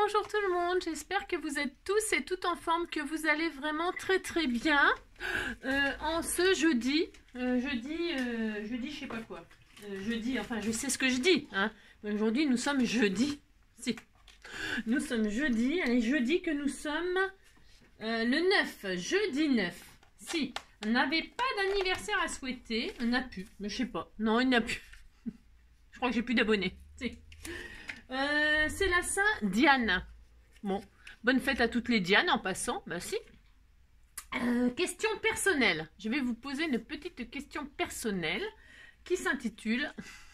bonjour tout le monde, j'espère que vous êtes tous et toutes en forme, que vous allez vraiment très bien en ce jeudi, jeudi je sais pas quoi, jeudi, enfin je sais ce que je dis, hein. Aujourd'hui nous sommes jeudi, si, nous sommes jeudi, allez jeudi que nous sommes le 9, jeudi 9, si, on n'avait pas d'anniversaire à souhaiter, on n'a plus, mais je sais pas, non il n'y a plus, je crois que j'ai plus d'abonnés, si. C'est la Saint-Diane. Bon, bonne fête à toutes les Dianes en passant. Bah si. Question personnelle. Je vais vous poser une petite question personnelle qui s'intitule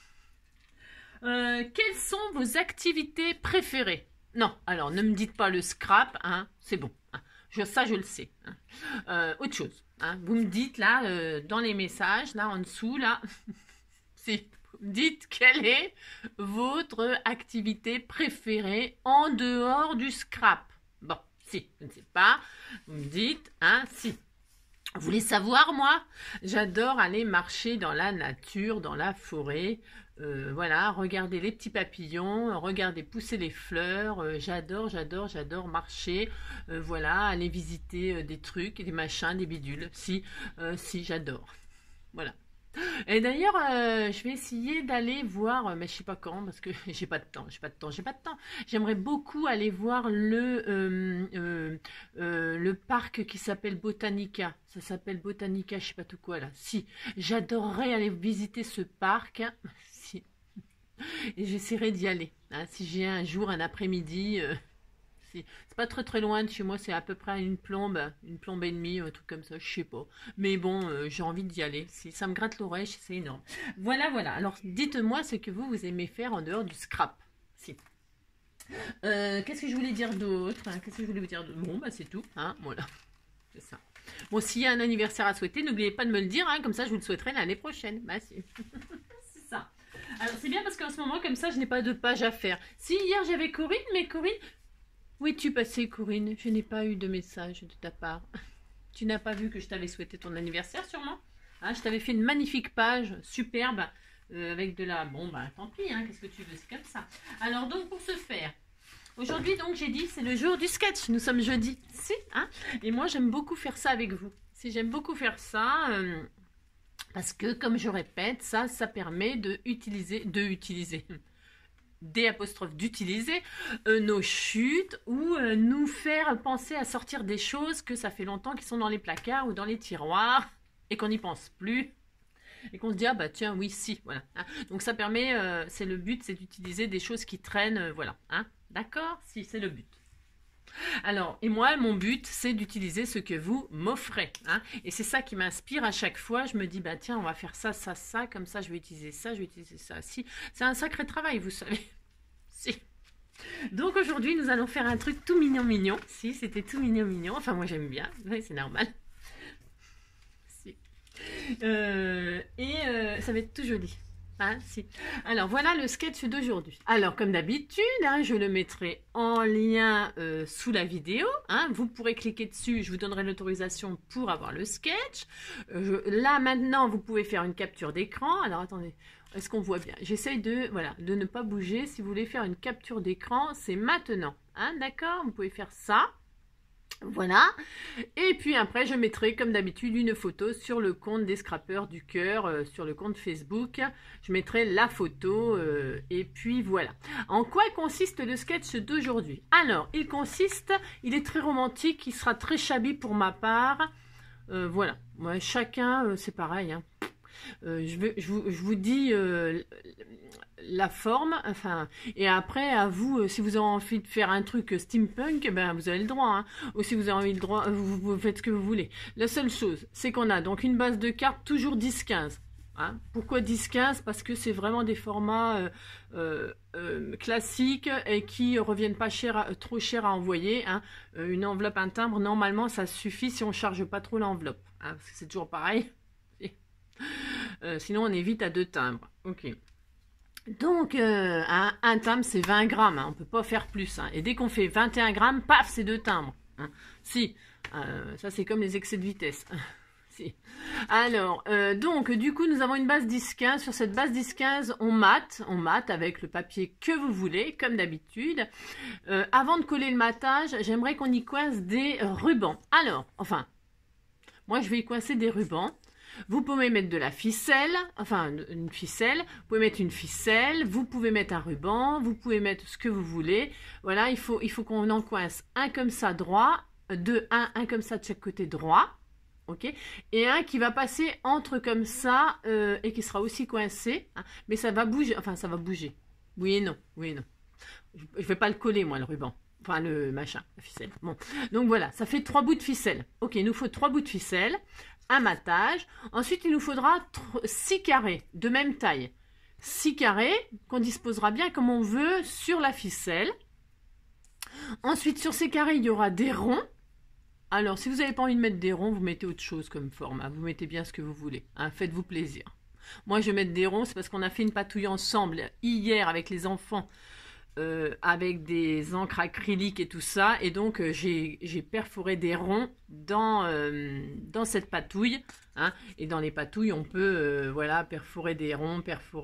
quelles sont vos activités préférées? Non, alors ne me dites pas le scrap, hein, c'est bon. Hein, ça, je le sais. Hein. Autre chose. Hein, vous me dites là, dans les messages, là en dessous, là, si. Dites quelle est votre activité préférée en dehors du scrap. Bon, si, je ne sais pas, vous me dites, hein, si. Vous voulez savoir, moi? J'adore aller marcher dans la nature, dans la forêt, voilà, regarder les petits papillons, regarder pousser les fleurs, j'adore marcher, voilà, aller visiter des trucs, des machins, des bidules, si, j'adore, voilà. Et d'ailleurs, je vais essayer d'aller voir, mais je sais pas quand, parce que j'ai pas de temps. J'aimerais beaucoup aller voir le parc qui s'appelle Botanica. Ça s'appelle Botanica, je sais pas tout quoi là. Si, j'adorerais aller visiter ce parc. Hein. Si. Et j'essaierai d'y aller. Hein, si j'ai un jour, un après-midi. C'est pas très loin de chez moi, c'est à peu près une plombe et demie, un truc comme ça, je sais pas. Mais bon, j'ai envie d'y aller. Ça me gratte l'oreille, c'est énorme. Voilà. Alors, dites-moi ce que vous aimez faire en dehors du scrap. Si. Qu'est-ce que je voulais dire d'autre? Bon, bah c'est tout. Hein, voilà. C'est ça. Bon, s'il y a un anniversaire à souhaiter, n'oubliez pas de me le dire. Hein, comme ça, je vous le souhaiterai l'année prochaine. Bah si. C'est ça. Alors, c'est bien parce qu'en ce moment, comme ça, je n'ai pas de page à faire. Si, hier, j'avais Corinne, mais Corinne... Où es-tu passée, Corinne? Je n'ai pas eu de message de ta part. Tu n'as pas vu que je t'avais souhaité ton anniversaire, sûrement? Hein, je t'avais fait une magnifique page, superbe, avec de la... Bon, bah, tant pis, hein, qu'est-ce que tu veux, c'est comme ça. Alors, donc, pour ce faire, aujourd'hui, donc, j'ai dit, c'est le jour du sketch. Nous sommes jeudi, si, hein? Et moi, j'aime beaucoup faire ça avec vous. Si, j'aime beaucoup faire ça... parce que, comme je répète, ça permet d'utiliser d'utiliser nos chutes ou nous faire penser à sortir des choses que ça fait longtemps qui sont dans les placards ou dans les tiroirs et qu'on n'y pense plus et qu'on se dit ah bah tiens oui si voilà hein. Donc ça permet c'est le but, c'est d'utiliser des choses qui traînent voilà hein, d'accord, si c'est le but. Alors, et moi, mon but, c'est d'utiliser ce que vous m'offrez. Hein, et c'est ça qui m'inspire à chaque fois. Je me dis, bah tiens, on va faire ça, comme ça, je vais utiliser ça, Si, c'est un sacré travail, vous savez. Si. Donc aujourd'hui, nous allons faire un truc tout mignon. Si, c'était tout mignon. Enfin, moi, j'aime bien. Oui, c'est normal. Si. Ça va être tout joli. Hein, si. Alors voilà le sketch d'aujourd'hui. Alors comme d'habitude, hein, je le mettrai en lien sous la vidéo. Hein, vous pourrez cliquer dessus, je vous donnerai l'autorisation pour avoir le sketch. Là maintenant, vous pouvez faire une capture d'écran. Alors attendez, est-ce qu'on voit bien? J'essaye de ne pas bouger. Si vous voulez faire une capture d'écran, c'est maintenant. Hein, d'accord? Vous pouvez faire ça. Voilà, et puis après je mettrai comme d'habitude une photo sur le compte des Scrappeurs du Cœur, sur le compte Facebook, je mettrai la photo et puis voilà. En quoi consiste le sketch d'aujourd'hui? Alors, il est très romantique, il sera très shabby pour ma part, voilà, moi, chacun c'est pareil, hein. Je vous dis la forme, enfin, et après à vous, si vous avez envie de faire un truc steampunk, ben vous avez le droit, hein. Ou si vous avez envie de droit, vous faites ce que vous voulez. La seule chose, c'est qu'on a donc une base de cartes toujours 10-15. Hein. Pourquoi 10-15? Parce que c'est vraiment des formats classiques et qui reviennent pas trop cher à envoyer. Hein. Une enveloppe, un timbre, normalement ça suffit si on charge pas trop l'enveloppe, hein, parce que c'est toujours pareil. Sinon on évite à 2 timbres. Ok. Donc un timbre c'est 20 grammes, hein, on ne peut pas faire plus. Hein. Et dès qu'on fait 21 grammes, paf, c'est 2 timbres. Hein. Si, ça c'est comme les excès de vitesse. Si. Alors, donc, du coup, nous avons une base 10-15. Sur cette base 10-15, on mate avec le papier que vous voulez, comme d'habitude. Avant de coller le matage, j'aimerais qu'on y coince des rubans. Alors, enfin, moi, je vais y coincer des rubans. Vous pouvez mettre de la ficelle, enfin une ficelle, vous pouvez mettre une ficelle, vous pouvez mettre un ruban, vous pouvez mettre ce que vous voulez. Voilà, il faut qu'on en coince un comme ça droit, un comme ça de chaque côté droit, ok, et un qui va passer entre comme ça et qui sera aussi coincé, hein, mais ça va bouger, enfin ça va bouger. Oui et non, oui et non. Je vais pas le coller moi le ruban. Enfin, le machin, la ficelle. Bon, donc voilà, ça fait 3 bouts de ficelle. Ok, il nous faut 3 bouts de ficelle, un matage. Ensuite, il nous faudra 6 carrés de même taille. 6 carrés qu'on disposera bien comme on veut sur la ficelle. Ensuite, sur ces carrés, il y aura des ronds. Alors, si vous n'avez pas envie de mettre des ronds, vous mettez autre chose comme forme. Vous mettez bien ce que vous voulez. Hein, faites-vous plaisir. Moi, je vais mettre des ronds, c'est parce qu'on a fait une patouille ensemble hier avec les enfants. Avec des encres acryliques et tout ça, et donc j'ai perforé des ronds dans cette patouille, hein, et dans les patouilles on peut voilà, perforer des ronds,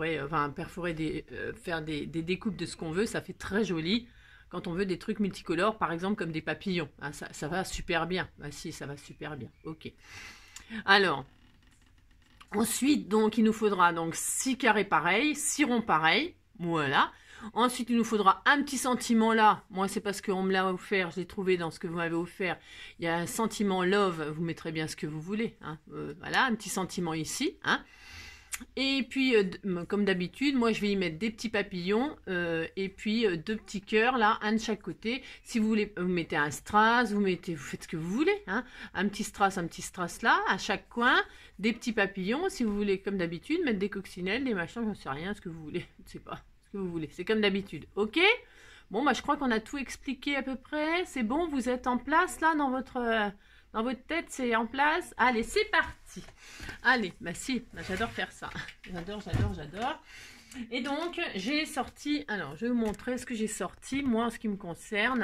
faire des découpes de ce qu'on veut, ça fait très joli quand on veut des trucs multicolores, par exemple comme des papillons, hein, ça va super bien. Ah, si, ça va super bien, ok. Alors ensuite, donc il nous faudra donc 6 carrés pareils, 6 ronds pareils, voilà. Ensuite, il nous faudra un petit sentiment là. Moi, c'est parce qu'on me l'a offert. Je l'ai trouvé dans ce que vous m'avez offert. Il y a un sentiment love. Vous mettrez bien ce que vous voulez. Hein. Voilà, un petit sentiment ici. Hein. Et puis, comme d'habitude, moi, je vais y mettre des petits papillons. Et puis, 2 petits cœurs là, un de chaque côté. Si vous voulez, vous mettez un strass. Vous faites ce que vous voulez. Hein. Un petit strass là, à chaque coin. Des petits papillons. Si vous voulez, comme d'habitude, mettre des coccinelles, des machins, j'en sais rien, ce que vous voulez. Je ne sais pas. Que vous voulez, c'est comme d'habitude, ok? Bon, bah je crois qu'on a tout expliqué à peu près, c'est bon, vous êtes en place là dans votre tête, c'est en place. Allez, c'est parti. Allez, bah si, bah, j'adore faire ça, j'adore. Et donc, j'ai sorti, alors je vais vous montrer ce que j'ai sorti, moi en ce qui me concerne.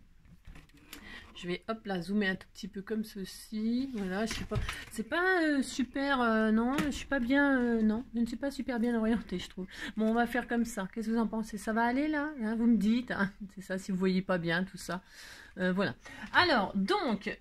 Je vais, hop là, zoomer un tout petit peu comme ceci. Voilà, je sais pas. C'est pas super, non, je suis pas bien, non, je ne suis pas super bien orientée, je trouve. Bon, on va faire comme ça. Qu'est-ce que vous en pensez? Ça va aller là, hein, vous me dites, hein, c'est ça, si vous voyez pas bien tout ça. Voilà. Alors, donc,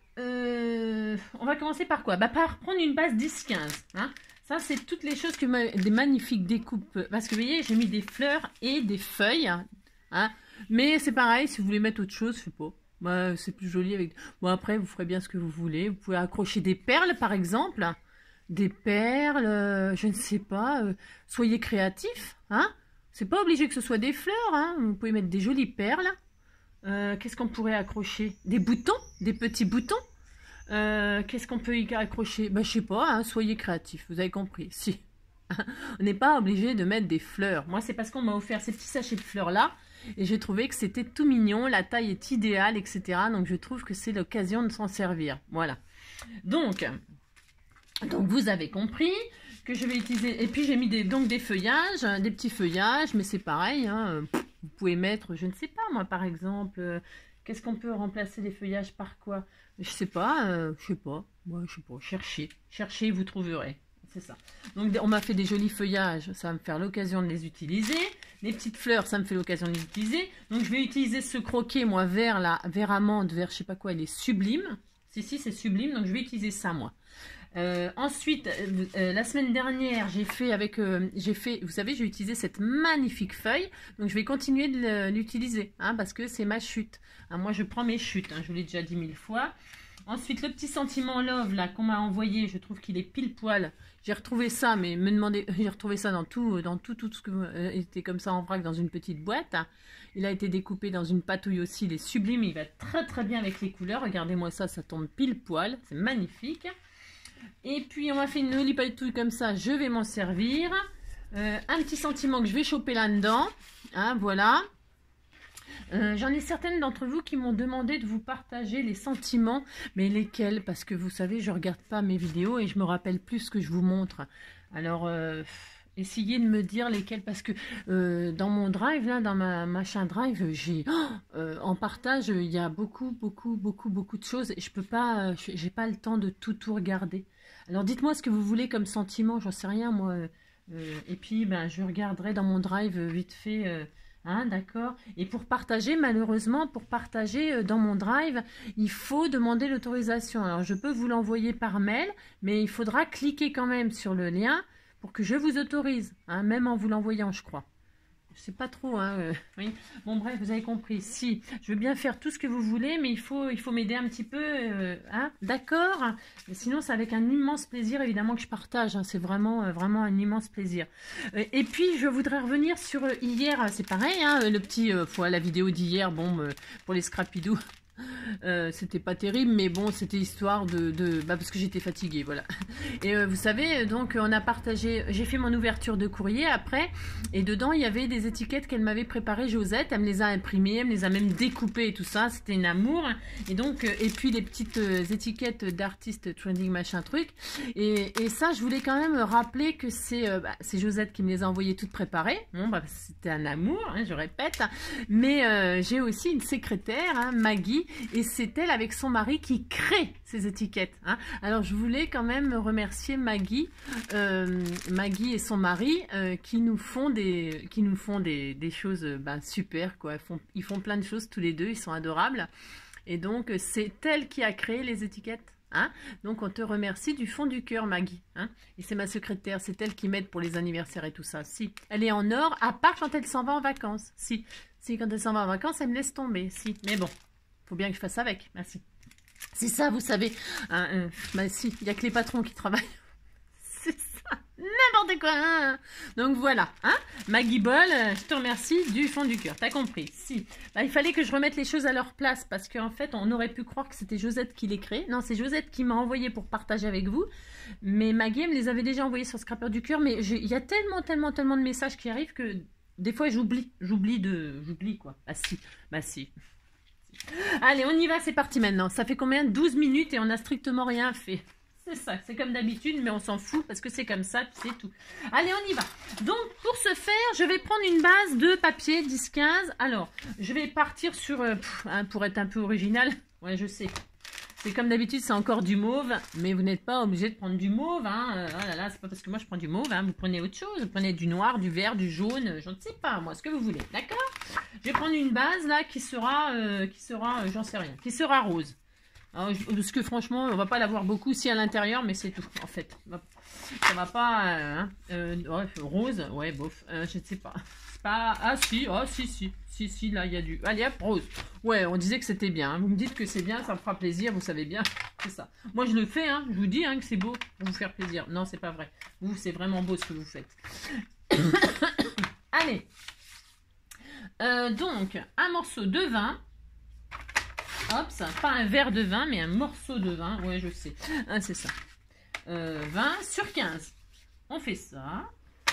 on va commencer par quoi? Bah, par prendre une base 10-15, hein. Ça, c'est toutes les choses des magnifiques découpes. Parce que, vous voyez, j'ai mis des fleurs et des feuilles, hein. Mais c'est pareil, si vous voulez mettre autre chose, je sais pas. Bah, c'est plus joli avec... Bon, après, vous ferez bien ce que vous voulez. Vous pouvez accrocher des perles, par exemple. Des perles, je ne sais pas. Soyez créatifs, hein. C'est pas obligé que ce soit des fleurs, hein. Vous pouvez mettre des jolies perles. Qu'est-ce qu'on pourrait accrocher? Des boutons, des petits boutons. Qu'est-ce qu'on peut y accrocher? Bah, je sais pas, hein. Soyez créatifs, vous avez compris. Si. On n'est pas obligé de mettre des fleurs. Moi, c'est parce qu'on m'a offert ces petits sachets de fleurs-là. Et j'ai trouvé que c'était tout mignon, la taille est idéale, etc. Donc je trouve que c'est l'occasion de s'en servir. Voilà. Donc vous avez compris que je vais utiliser... Et puis j'ai mis des feuillages, des petits feuillages, mais c'est pareil. Hein, vous pouvez mettre, je ne sais pas moi par exemple, qu'est-ce qu'on peut remplacer les feuillages par quoi? Je sais pas, Moi, je sais pas, cherchez, vous trouverez. C'est ça. Donc, on m'a fait des jolis feuillages. Ça va me faire l'occasion de les utiliser. Les petites fleurs, ça me fait l'occasion de les utiliser. Donc, je vais utiliser ce croquet, moi, vert amande, vert, je sais pas quoi, il est sublime. Si, c'est sublime. Donc, je vais utiliser ça, moi. Ensuite, la semaine dernière, j'ai fait, vous savez, j'ai utilisé cette magnifique feuille. Donc, je vais continuer de l'utiliser, hein, parce que c'est ma chute. Hein, moi, je prends mes chutes. Hein, je vous l'ai déjà dit 1000 fois. Ensuite, le petit sentiment love là qu'on m'a envoyé, je trouve qu'il est pile poil. J'ai retrouvé ça, mais j'ai retrouvé ça dans tout ce que était comme ça en vrac dans une petite boîte. Il a été découpé dans une patouille aussi, il est sublime, il va très très bien avec les couleurs. Regardez-moi ça, ça tombe pile poil, c'est magnifique. Et puis on m'a fait une jolie patouille comme ça, je vais m'en servir. Un petit sentiment que je vais choper là-dedans, hein, voilà. J'en ai certaines d'entre vous qui m'ont demandé de vous partager les sentiments, mais lesquels? Parce que vous savez, je ne regarde pas mes vidéos et je me rappelle plus ce que je vous montre. Alors, essayez de me dire lesquels, parce que dans mon drive, là, dans ma machin drive, j'ai en partage, il y a beaucoup de choses et je peux pas, j'ai pas le temps de tout regarder. Alors dites-moi ce que vous voulez comme sentiment, j'en sais rien moi. Et puis ben, je regarderai dans mon drive vite fait. Hein, d'accord. Et pour partager, malheureusement, pour partager dans mon drive, il faut demander l'autorisation. Alors je peux vous l'envoyer par mail, mais il faudra cliquer quand même sur le lien pour que je vous autorise, hein, même en vous l'envoyant, je crois. Je sais pas trop, hein, oui. Bon, bref, vous avez compris. Si, je veux bien faire tout ce que vous voulez, mais il faut m'aider un petit peu, hein, d'accord? Sinon, c'est avec un immense plaisir, évidemment, que je partage. Hein, c'est vraiment, vraiment un immense plaisir. Et puis, je voudrais revenir sur hier. C'est pareil, hein, le petit, la vidéo d'hier, bon, pour les scrapidous. C'était pas terrible, mais bon, c'était histoire parce que j'étais fatiguée, voilà. Et vous savez, donc on a partagé, j'ai fait mon ouverture de courrier après, et dedans il y avait des étiquettes qu'elle m'avait préparées, Josette. Elle me les a imprimées, elle me les a même découpées et tout ça, c'était un amour. Et donc, et puis les petites étiquettes d'artistes trending machin truc. Et ça, je voulais quand même rappeler que c'est Josette qui me les a envoyées toutes préparées. Bon, c'était un amour, hein, je répète. Mais j'ai aussi une secrétaire, hein, Maggie. Et c'est elle avec son mari qui crée ces étiquettes. Hein. Alors je voulais quand même remercier Maggie, Maggie et son mari qui nous font des choses super quoi. Ils font plein de choses tous les deux, ils sont adorables. Et donc c'est elle qui a créé les étiquettes. Hein. Donc on te remercie du fond du cœur, Maggie. Hein. Et c'est ma secrétaire, c'est elle qui m'aide pour les anniversaires et tout ça. Si, elle est en or, à part quand elle s'en va en vacances. Si, quand elle s'en va en vacances, elle me laisse tomber. Si, mais bon. Faut bien que je fasse avec, merci. C'est ça, vous savez. Si, il n'y a que les patrons qui travaillent. C'est ça, n'importe quoi. Hein. Donc voilà, hein. Maggie Ball, je te remercie du fond du cœur. T'as compris? Si. Il fallait que je remette les choses à leur place parce qu'en fait, on aurait pu croire que c'était Josette qui les créait. Non, c'est Josette qui m'a envoyé pour partager avec vous. Mais Maggie me les avait déjà envoyés sur Scrapper du cœur. Mais il y a tellement de messages qui arrivent que des fois, j'oublie quoi. Bah si. Allez, on y va, c'est parti maintenant. Ça fait combien? 12 minutes et on n'a strictement rien fait. C'est ça, c'est comme d'habitude, mais on s'en fout parce que c'est comme ça, c'est tout. Allez, on y va. Donc, pour ce faire, je vais prendre une base de papier 10-15. Alors, je vais partir sur... pour être un peu original. Ouais, je sais. C'est comme d'habitude, c'est encore du mauve, mais vous n'êtes pas obligé de prendre du mauve. Hein. Oh là là, c'est pas parce que moi je prends du mauve, hein. Vous prenez autre chose. Vous prenez du noir, du vert, du jaune, je ne sais pas, moi, ce que vous voulez. D'accord? Je vais prendre une base là qui sera j'en sais rien, qui sera rose. Alors, parce que franchement, on va pas l'avoir beaucoup si à l'intérieur, mais c'est tout en fait. Ça va pas. Rose, ouais, bof, je ne sais pas. Pas... Ah si, oh si, là il y a du... Allez hop, rose. Ouais, on disait que c'était bien, hein. Vous me dites que c'est bien, ça me fera plaisir, vous savez bien, c'est ça. Moi je le fais, hein. Je vous dis hein, que c'est beau pour vous faire plaisir. Non, c'est pas vrai. Vous, c'est vraiment beau ce que vous faites. Allez. Donc, un morceau de vin. Hop, ça, pas un verre de vin, mais un morceau de vin. Ouais, je sais. Ah, c'est ça. 20 sur 15. On fait ça.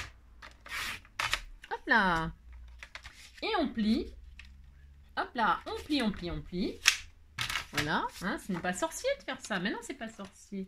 Hop là. Et on plie. Hop là, on plie. Voilà. Hein, ce n'est pas sorcier de faire ça. Mais non, c'est pas sorcier.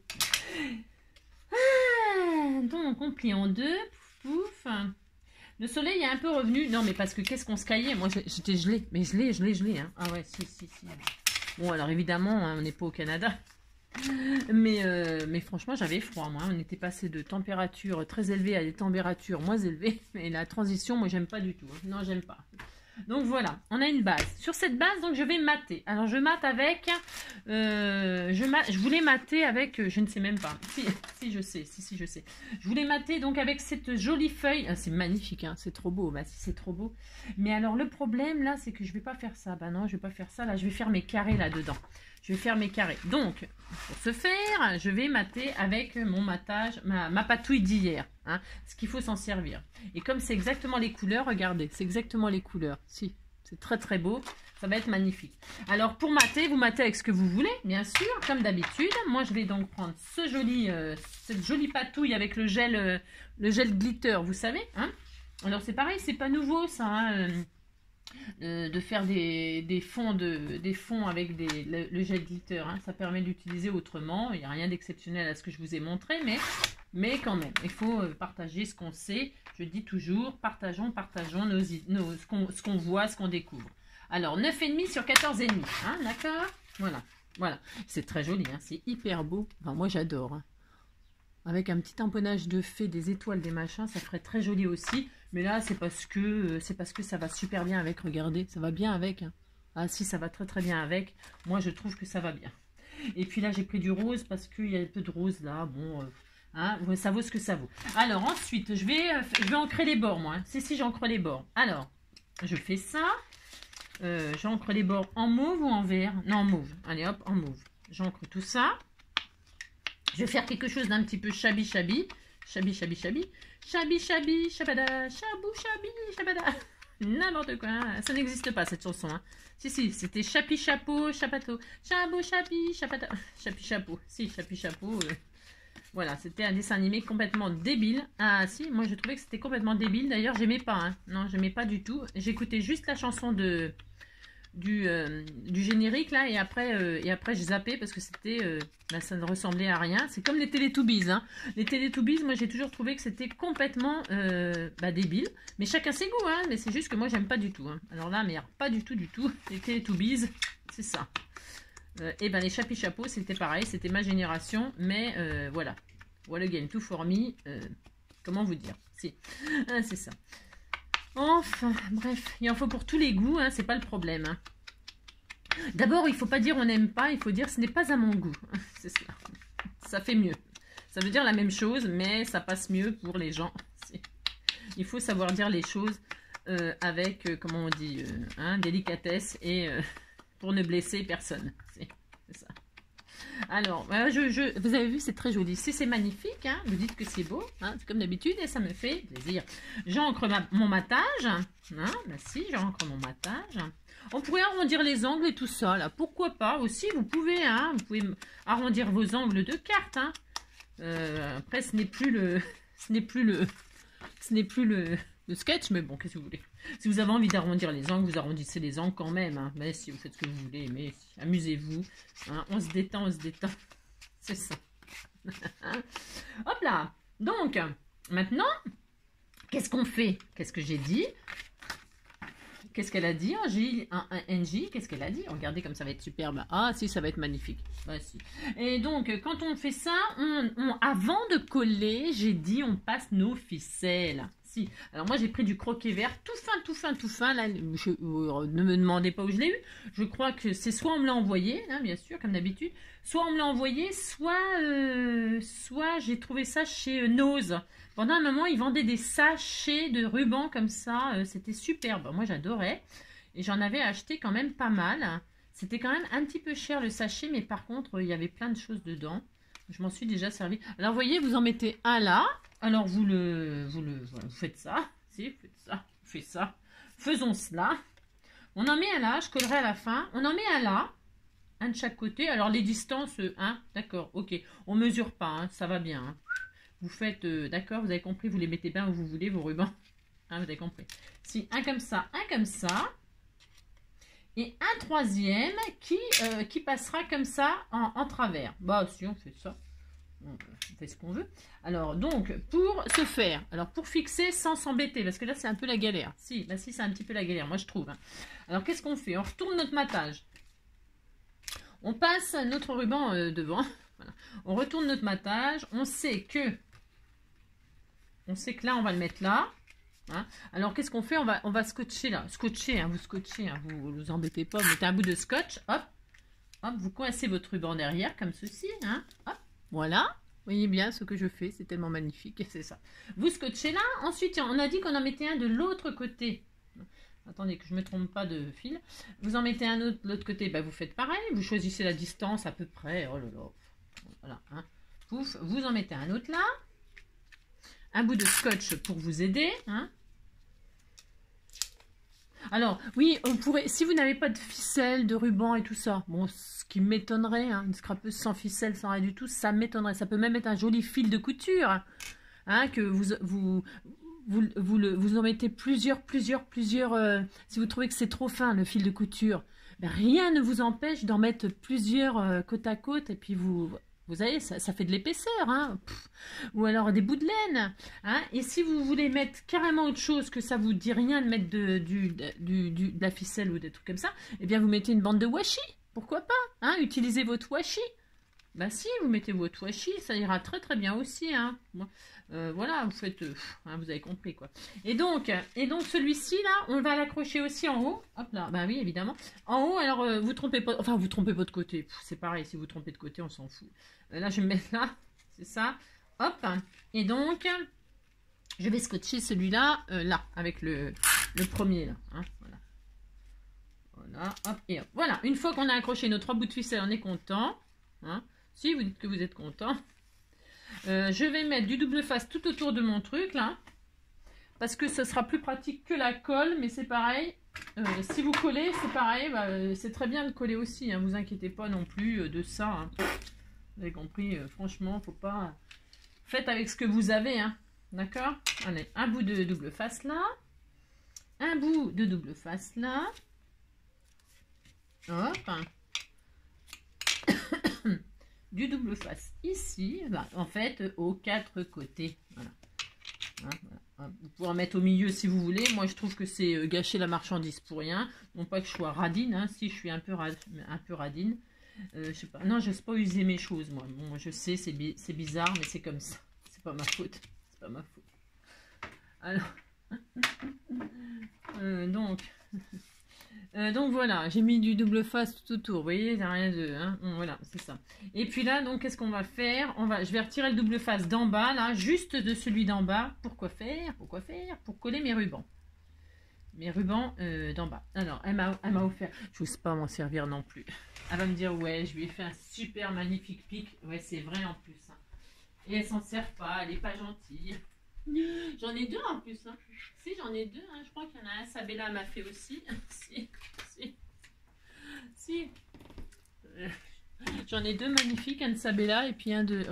Donc, on plie en deux. Pouf, pouf. Le soleil est un peu revenu. Non, mais parce que qu'est-ce qu'on se caillait? Moi, j'étais gelée. Mais gelée. Hein. Ah ouais, si. Bon, alors évidemment, hein, on n'est pas au Canada. Mais franchement, j'avais froid, moi. On était passé de températures très élevées à des températures moins élevées. Et la transition, moi, j'aime pas du tout. Hein. Non, j'aime pas. Donc voilà, on a une base. Sur cette base, donc je vais mater. Alors je mate avec, je voulais mater avec, je ne sais même pas. Si je sais. Je voulais mater donc avec cette jolie feuille. Ah, c'est magnifique, hein, c'est trop beau. Bah si c'est trop beau. Mais alors le problème là, c'est que je vais pas faire ça. Bah non, je vais pas faire ça. Là, je vais faire mes carrés là dedans. Je vais faire mes carrés. Donc, pour ce faire, je vais mater avec mon matage, ma patouille d'hier. Hein, ce qu'il faut s'en servir. Et comme c'est exactement les couleurs, regardez, c'est exactement les couleurs. Si, c'est très très beau. Ça va être magnifique. Alors, pour mater, vous matez avec ce que vous voulez, bien sûr, comme d'habitude. Moi, je vais donc prendre cette jolie patouille avec le gel glitter, vous savez. Hein. Alors, c'est pareil, c'est pas nouveau, ça, hein, de faire des fonds avec le gel glitter. Hein. Ça permet d'utiliser autrement. Il n'y a rien d'exceptionnel à ce que je vous ai montré, mais quand même, il faut partager ce qu'on sait. Je dis toujours, partageons ce qu'on voit, ce qu'on découvre. Alors, 9,5 sur 14,5. Hein, d'accord? Voilà. C'est très joli, hein, c'est hyper beau. Enfin, moi, j'adore. Hein. avec un petit tamponnage de fées, des étoiles, des machins, ça ferait très joli aussi. Mais là, c'est parce que ça va super bien avec, regardez, ça va bien avec. Hein. Ah si, ça va très très bien avec. Moi, je trouve que ça va bien. Et puis là, j'ai pris du rose parce qu'il y a un peu de rose là. Bon, hein, ça vaut ce que ça vaut. Alors ensuite, je vais ancrer les bords, moi. Hein. Si, j'encre les bords. Alors, je fais ça. J'encre les bords en mauve ou en vert? Non, en mauve. Allez hop, en mauve. J'encre tout ça. Je vais faire quelque chose d'un petit peu chabi. Chabi, chabada, chabou, chabi, chabada. N'importe quoi. Hein. Ça n'existe pas, cette chanson. Hein. Si, c'était chapi, chapeau, chapato. Chabou, chapi, chapata. Chapi, chapeau. Si, chapi, chapeau. Voilà, c'était un dessin animé complètement débile. Ah si, moi je trouvais que c'était complètement débile. D'ailleurs, j'aimais pas. Hein. Non, j'aimais pas du tout. J'écoutais juste la chanson du générique là et après je zappais parce que c'était ça ne ressemblait à rien. C'est comme les Télétoobies. Hein. Les Télétoobies, moi j'ai toujours trouvé que c'était complètement débile. Mais chacun ses goûts. Hein. Mais c'est juste que moi j'aime pas du tout. Hein. Alors là, mais pas du tout. Les Télétoobies, c'est ça. Et ben les Chapi Chapeaux, c'était pareil, c'était ma génération, mais voilà. What again, tout for me, comment vous dire, si, c'est ça. Enfin, bref, il en faut pour tous les goûts, hein, c'est pas le problème. Hein. D'abord, il faut pas dire on n'aime pas, il faut dire ce n'est pas à mon goût. C'est cela. Ça fait mieux. Ça veut dire la même chose, mais ça passe mieux pour les gens. Il faut savoir dire les choses avec, comment on dit, délicatesse et... pour ne blesser personne. C'est ça. Alors, vous avez vu, c'est très joli. C'est magnifique. Hein, vous dites que c'est beau. Hein, c'est comme d'habitude et ça me fait plaisir. J'encre mon matage. Hein, ben si, j'encre mon matage. On pourrait arrondir les angles et tout ça. Là. Pourquoi pas aussi, vous pouvez arrondir vos angles de cartes. Hein. Après, ce n'est plus le sketch, mais bon, qu'est-ce que vous voulez. Si vous avez envie d'arrondir les angles, vous arrondissez les angles quand même. Hein. Mais si vous faites ce que vous voulez, mais amusez-vous. Hein. On se détend, C'est ça. Hop là. Donc, maintenant, qu'est-ce qu'on fait? Qu'est-ce que j'ai dit? Qu'est-ce qu'elle a dit? NJ, qu'est-ce qu'elle a dit? Regardez comme ça va être superbe. Ah si, ça va être magnifique. Ah, si. Et donc, quand on fait ça, avant de coller, j'ai dit on passe nos ficelles. Si. Alors moi j'ai pris du croquet vert tout fin. Là, ne me demandez pas où je l'ai eu. Je crois que c'est soit on me l'a envoyé, hein, bien sûr, comme d'habitude. Soit on me l'a envoyé, soit j'ai trouvé ça chez Nose. Pendant un moment, ils vendaient des sachets de ruban comme ça. C'était superbe. Moi j'adorais. Et j'en avais acheté quand même pas mal. C'était quand même un petit peu cher le sachet, mais par contre, il y avait plein de choses dedans. Je m'en suis déjà servi. Alors, vous voyez, vous en mettez un là. Alors, vous faites ça. Si, vous faites ça. Faisons cela. On en met un là. Je collerai à la fin. On en met un là. Un de chaque côté. Alors, les distances, d'accord, ok. On mesure pas, hein, ça va bien. Hein. Vous faites, d'accord, vous avez compris. Vous les mettez bien où vous voulez, vos rubans. Hein, vous avez compris. Si, un comme ça. Et un troisième qui passera comme ça en travers. Bah, si, on fait ça. On fait ce qu'on veut. Alors, donc, pour se faire, alors pour fixer sans s'embêter, parce que là, c'est un peu la galère. Si, là, si, c'est un petit peu la galère, moi, je trouve. Hein. Alors, qu'est-ce qu'on fait? On retourne notre matage. On passe notre ruban devant. Voilà. On retourne notre matage. On sait que là, on va le mettre là. Hein. Alors, qu'est-ce qu'on fait? On va scotcher là. Scotcher, hein, vous scotchez, hein, vous embêtez pas. Vous mettez un bout de scotch. Hop. Hop, vous coincez votre ruban derrière, comme ceci. Hein. Hop. Voilà, vous voyez bien ce que je fais, c'est tellement magnifique, c'est ça. Vous scotchez là, ensuite on a dit qu'on en mettait un de l'autre côté. Attendez que je ne me trompe pas de fil. Vous en mettez un autre de l'autre côté, ben, vous faites pareil, vous choisissez la distance à peu près, oh là là, voilà, hein. Pouf, vous en mettez un autre là, un bout de scotch pour vous aider, hein. Alors, oui, on pourrait, si vous n'avez pas de ficelle, de ruban et tout ça, bon, ce qui m'étonnerait, hein, une scrapeuse sans ficelle, sans rien du tout, ça m'étonnerait. Ça peut même être un joli fil de couture, hein, que vous en mettez plusieurs, si vous trouvez que c'est trop fin, le fil de couture, ben, rien ne vous empêche d'en mettre plusieurs côte à côte, et puis vous savez, ça fait de l'épaisseur, hein. Ou alors des bouts de laine. Hein. Et si vous voulez mettre carrément autre chose, que ça vous dit rien de mettre de la ficelle ou des trucs comme ça, eh bien vous mettez une bande de washi. Pourquoi pas, hein. Utilisez votre washi. Bah si, vous mettez votre washi, ça ira très très bien aussi. Hein. Voilà, vous faites, hein, vous avez compris quoi. Et donc celui-ci là, on va l'accrocher aussi en haut. Hop là, bah oui évidemment. En haut, alors vous trompez pas, enfin vous trompez pas de côté. C'est pareil, si vous trompez de côté, on s'en fout. Là, je vais me mettre là, c'est ça. Hop. Et donc, je vais scotcher celui-là là, avec le premier là. Hein, voilà. Voilà, hop et hop. Voilà, une fois qu'on a accroché nos 3 bouts de ficelle, on est content. Hein. Si vous dites que vous êtes content. Je vais mettre du double face tout autour de mon truc là. Parce que ce sera plus pratique que la colle. Mais c'est pareil. Si vous collez, c'est pareil. Bah, c'est très bien de coller aussi. Hein, vous inquiétez pas non plus de ça. Hein. Vous avez compris. Franchement, faut pas... Faites avec ce que vous avez. Hein. D'accord? Allez, un bout de double face là. Un bout de double face là. Hop. Du double face ici, bah, en fait, aux 4 côtés. Voilà. Hein, voilà. Vous pouvez en mettre au milieu si vous voulez. Moi, je trouve que c'est gâcher la marchandise pour rien. Non pas que je sois radine, hein. Si je suis un peu radine. Je sais pas. Non, je sais pas user mes choses, moi. Bon, je sais, c'est bizarre, mais c'est comme ça. C'est pas ma faute. C'est pas ma faute. Alors, donc voilà, j'ai mis du double face tout autour, vous voyez, il n'y a rien de... Hein, voilà, c'est ça. Et puis là, donc, qu'est-ce qu'on va faire? Je vais retirer le double face d'en bas, là, juste de celui d'en bas. Pourquoi faire? Pour coller mes rubans. Mes rubans d'en bas. Alors, elle m'a offert... Je n'ose pas m'en servir non plus. Elle va me dire, ouais, je lui ai fait un super magnifique pic. Ouais, c'est vrai en plus. Hein. Et elle s'en sert pas, elle n'est pas gentille. J'en ai 2 en plus. Hein. Si, j'en ai 2. Hein. Je crois qu'il y en a un. Sabella m'a fait aussi. Si. J'en ai 2 magnifiques. Un de Sabella et puis un de...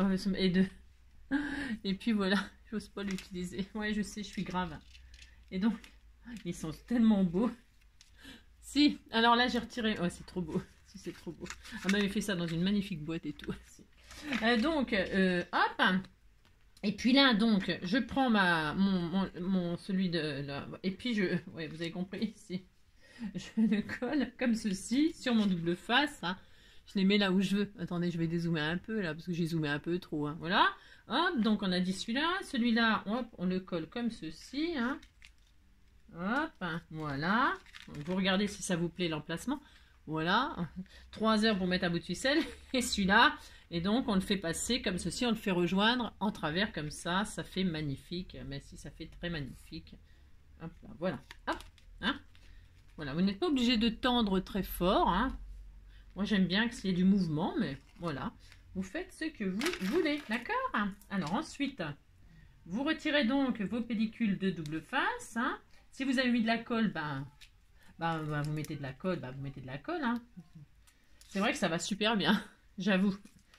Et puis voilà. J'ose pas l'utiliser. Ouais, je sais, je suis grave. Et donc, ils sont tellement beaux. Si. Alors là, j'ai retiré... Oh, c'est trop beau. Si, c'est trop beau. Elle m'avait fait ça dans une magnifique boîte et tout. Donc, hop. Et puis là, donc, je prends celui de là, et puis ouais, vous avez compris ici. Je le colle comme ceci sur mon double face. Hein. Je les mets là où je veux. Attendez, je vais dézoomer un peu là parce que j'ai zoomé un peu trop. Hein. Voilà. Hop, donc on a dit celui-là, hop, on le colle comme ceci. Hein. Hop, hein, voilà. Donc, vous regardez si ça vous plaît l'emplacement. Voilà. 3 heures pour mettre un bout de ficelle. Et celui-là. Et donc, on le fait passer comme ceci, on le fait rejoindre en travers comme ça. Ça fait magnifique. Mais si, ça fait très magnifique. Hop là, voilà. Hop, hein. Voilà, vous n'êtes pas obligé de tendre très fort. Hein. Moi, j'aime bien que s'il y ait du mouvement, mais voilà. Vous faites ce que vous voulez, d'accord? Alors, ensuite, vous retirez donc vos pellicules de double face. Hein. Si vous avez mis de la colle, vous mettez de la colle, vous mettez de la colle. Hein. C'est vrai que ça va super bien, j'avoue.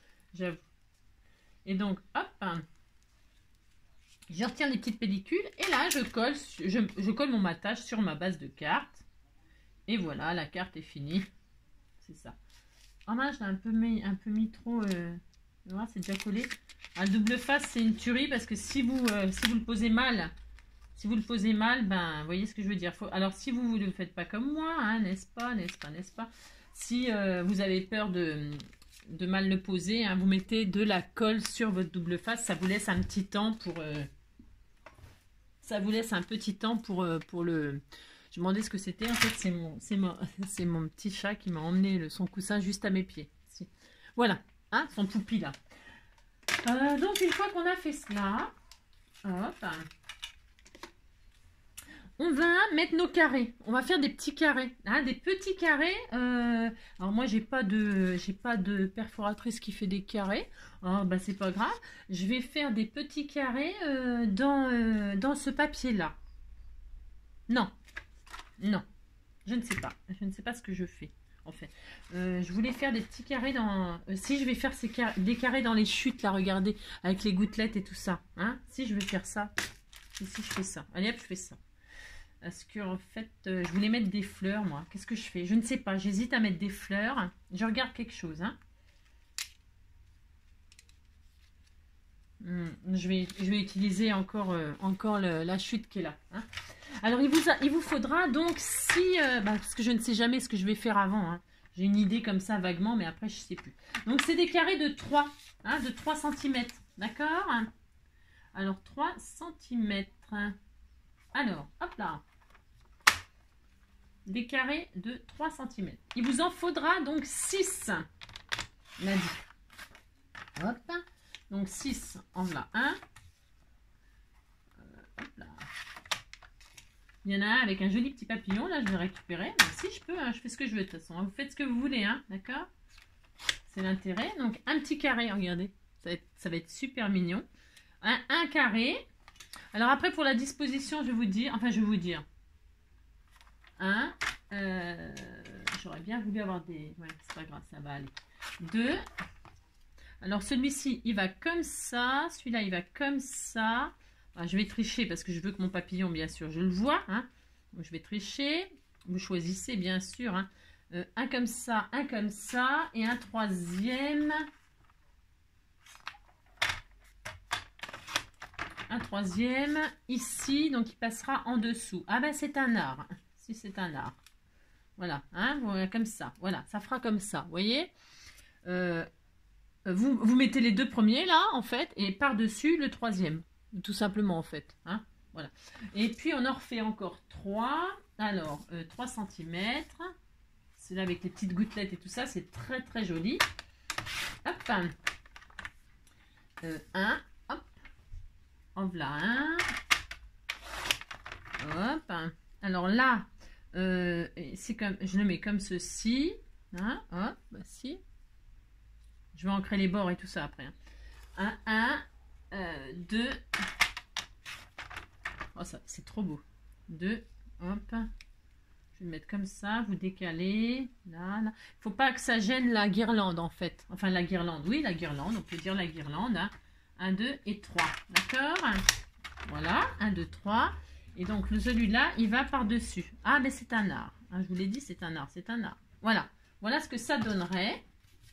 Et donc, hop, je retire les petites pellicules et là, je colle mon matage sur ma base de carte. Et voilà, la carte est finie. C'est ça. Oh mince, j'ai un peu mis trop... Voilà, c'est déjà collé. Un double face, c'est une tuerie parce que si vous le posez mal, vous voyez ce que je veux dire. Alors, si vous ne le faites pas comme moi, hein, n'est-ce pas? Si vous avez peur de mal le poser, hein, vous mettez de la colle sur votre double face, ça vous laisse un petit temps pour le... Je me demandais ce que c'était, en fait c'est mon petit chat qui m'a emmené son coussin juste à mes pieds. Voilà, hein, son poupi là. Donc une fois qu'on a fait cela, hop, on va mettre nos carrés. On va faire des petits carrés, hein, des petits carrés. Alors moi j'ai pas de perforatrice qui fait des carrés. Oh, bah c'est pas grave. Je vais faire des petits carrés dans ce papier là. Non, je ne sais pas. Je ne sais pas ce que je fais en fait. Je voulais faire des petits carrés dans. Si je vais faire des carrés dans les chutes là, regardez, avec les gouttelettes et tout ça. Hein, si je vais faire ça. Et si je fais ça. Allez hop, je fais ça. Parce que en fait, je voulais mettre des fleurs, moi. Qu'est-ce que je fais? Je ne sais pas. J'hésite à mettre des fleurs. Je regarde quelque chose. Hein. Je vais utiliser encore la chute qui est là. Hein. Alors, il vous faudra donc parce que je ne sais jamais ce que je vais faire avant. Hein. J'ai une idée comme ça vaguement, mais après je sais plus. Donc c'est des carrés de 3, hein, de 3 cm. D'accord? Alors 3 cm. Alors, hop là. Des carrés de 3 cm. Il vous en faudra donc 6. On a dit. Hop. Donc 6, en voilà un. Hop là. Il y en a un avec un joli petit papillon. Là, je vais récupérer. Mais si je peux, hein, je fais ce que je veux de toute façon. Vous faites ce que vous voulez, hein, d'accord? C'est l'intérêt. Donc un petit carré, regardez. Ça va être super mignon. Un carré. Alors après, pour la disposition, je vais vous dire. Enfin, je vais vous dire. J'aurais bien voulu avoir des... Ouais, c'est pas grave, ça va aller. 2. Alors celui-ci, il va comme ça. Celui-là, il va comme ça. Alors, je vais tricher parce que je veux que mon papillon, bien sûr, je le vois. Hein. Donc, je vais tricher. Vous choisissez, bien sûr. Hein. Un comme ça, et un troisième. Un troisième ici, donc il passera en dessous. Ah ben c'est un art. Si c'est un art. Voilà, hein, voilà, comme ça. Voilà, ça fera comme ça. Vous voyez, vous mettez les deux premiers là, en fait, et par-dessus le troisième. Tout simplement, en fait. Hein, voilà. Et puis, on en refait encore 3. Alors, 3 cm. C'est là avec les petites gouttelettes et tout ça. C'est très, très joli. Hop. 1. Hop. En voilà un. Hop. Alors là, c'est comme, je le mets comme ceci. Hein, hop, voici. Je vais ancrer les bords et tout ça après. 1, 2. Oh, ça, c'est trop beau. 2, hop. Je vais le mettre comme ça, vous décalez. Là, là. Il ne faut pas que ça gêne la guirlande, en fait. Enfin, la guirlande, oui, la guirlande. On peut dire la guirlande. Hein. 1, 2 et 3. D'accord? Voilà, 1, 2, 3. Et donc, celui-là, il va par-dessus. Ah, mais c'est un art. Hein, je vous l'ai dit, c'est un art, c'est un art. Voilà. Voilà ce que ça donnerait.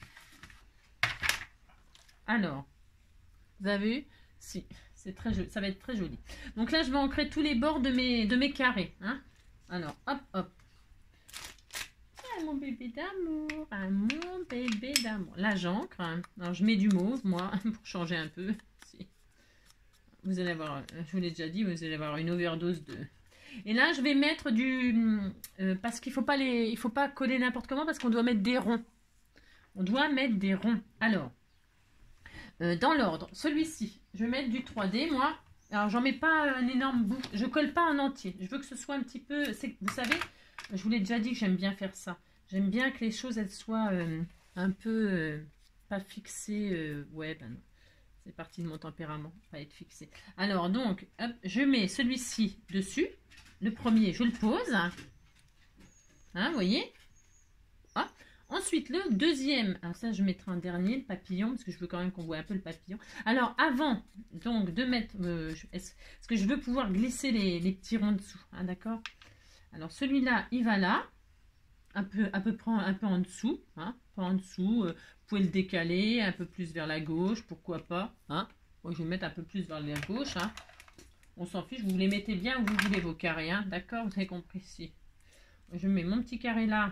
Alors, vous avez vu? Si, c'est très joli. Ça va être très joli. Donc là, je vais ancrer tous les bords de mes carrés. Hein. Alors, hop, hop. Ah, mon bébé d'amour. Ah, mon bébé d'amour. Là, j'ancre. Hein. Alors, je mets du mauve, moi, pour changer un peu. Si. Vous allez avoir, je vous l'ai déjà dit, vous allez avoir une overdose de... Et là, je vais mettre du... parce qu'il ne faut pas coller n'importe comment, parce qu'on doit mettre des ronds. On doit mettre des ronds. Alors, dans l'ordre, celui-ci, je vais mettre du 3D, moi. Alors, j'en mets pas un énorme bout. Je colle pas en entier. Je veux que ce soit un petit peu... Vous savez, je vous l'ai déjà dit que j'aime bien faire ça. J'aime bien que les choses, elles soient un peu... pas fixées. Ouais, ben non. C'est parti de mon tempérament, pas être fixé. Alors, donc, hop, je mets celui-ci dessus. Le premier, je le pose. Hein, vous voyez? Hop. Ensuite, le deuxième. Alors ça, je mettrai un dernier, le papillon, parce que je veux quand même qu'on voit un peu le papillon. Alors, avant donc de mettre... parce que je veux pouvoir glisser les petits ronds dessous. Hein, d'accord? Alors, celui-là, il va là. Un peu en dessous. Hein, pas en dessous. Vous pouvez le décaler un peu plus vers la gauche. Pourquoi pas? Hein? Moi, je vais le mettre un peu plus vers la gauche. Hein. On s'en fiche, vous les mettez bien où vous voulez vos carrés, hein, d'accord? Vous avez compris ici. Je mets mon petit carré là.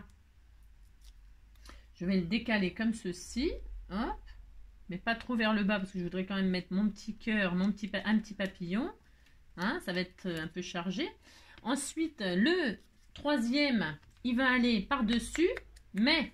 Je vais le décaler comme ceci. Hop. Mais pas trop vers le bas parce que je voudrais quand même mettre mon petit cœur, un petit papillon. Hein, ça va être un peu chargé. Ensuite, le troisième, il va aller par-dessus. Mais,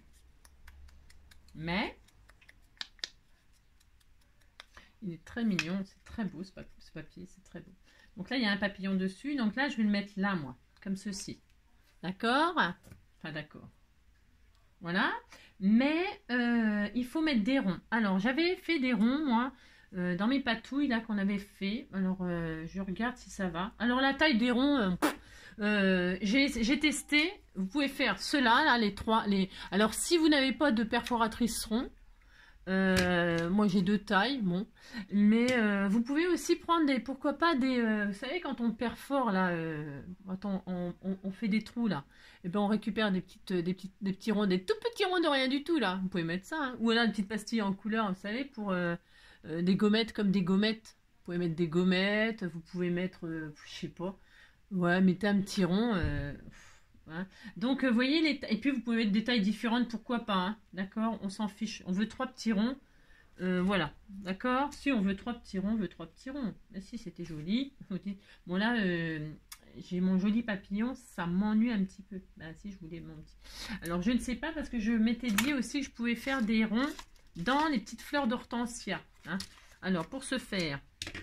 il est très mignon, c'est très beau ce papier, c'est très beau. Donc là, il y a un papillon dessus. Donc là, je vais le mettre là, moi, comme ceci. D'accord? Enfin, d'accord. Voilà. Mais il faut mettre des ronds. Alors, j'avais fait des ronds, moi, dans mes patouilles, là, qu'on avait fait. Alors, je regarde si ça va. Alors, la taille des ronds, j'ai testé. Vous pouvez faire ceux-là, là, les trois. Alors, si vous n'avez pas de perforatrice rond, moi j'ai deux tailles, bon, mais vous pouvez aussi prendre des, pourquoi pas des, vous savez quand on perfore là, quand on fait des trous là, et ben on récupère des petits ronds, des tout petits ronds de rien du tout là, vous pouvez mettre ça, hein. Ou alors une petite pastille en couleur, vous savez, pour des gommettes comme des gommettes, vous pouvez mettre des gommettes, vous pouvez mettre, je sais pas, ouais, mettez un petit rond, Hein. Donc, vous voyez, et puis vous pouvez mettre des tailles différentes, pourquoi pas, hein, d'accord? On s'en fiche. On veut 3 petits ronds. Voilà, d'accord? Si on veut 3 petits ronds, on veut 3 petits ronds. Mais si, c'était joli. Bon, là, j'ai mon joli papillon, ça m'ennuie un petit peu. Bah, si, je voulais mon petit. Alors, je ne sais pas, parce que je m'étais dit aussi que je pouvais faire des ronds dans les petites fleurs d'hortensia. Hein. Alors, pour ce faire,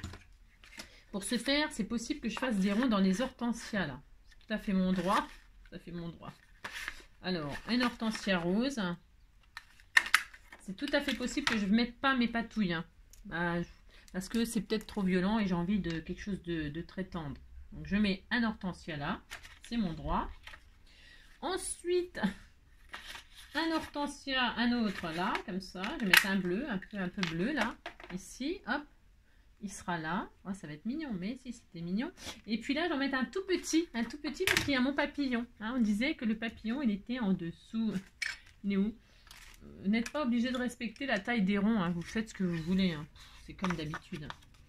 c'est possible que je fasse des ronds dans les hortensias, là. C'est tout à fait mon droit. Tout à fait mon droit. Alors, une hortensia rose. C'est tout à fait possible que je ne mette pas mes patouilles. Hein. Bah, parce que c'est peut-être trop violent et j'ai envie de quelque chose de très tendre. Donc, je mets un hortensia là. C'est mon droit. Ensuite, un hortensia, un autre là, comme ça. Je vais mettre un bleu, un peu bleu là. Ici, hop. Il sera là. Oh, ça va être mignon, mais si c'était mignon. Et puis là, j'en mets un tout petit parce qu'il y a mon papillon. Hein, on disait que le papillon, il était en dessous. Il est où? Vous n'êtes pas obligé de respecter la taille des ronds. Hein, vous faites ce que vous voulez. Hein. C'est comme d'habitude.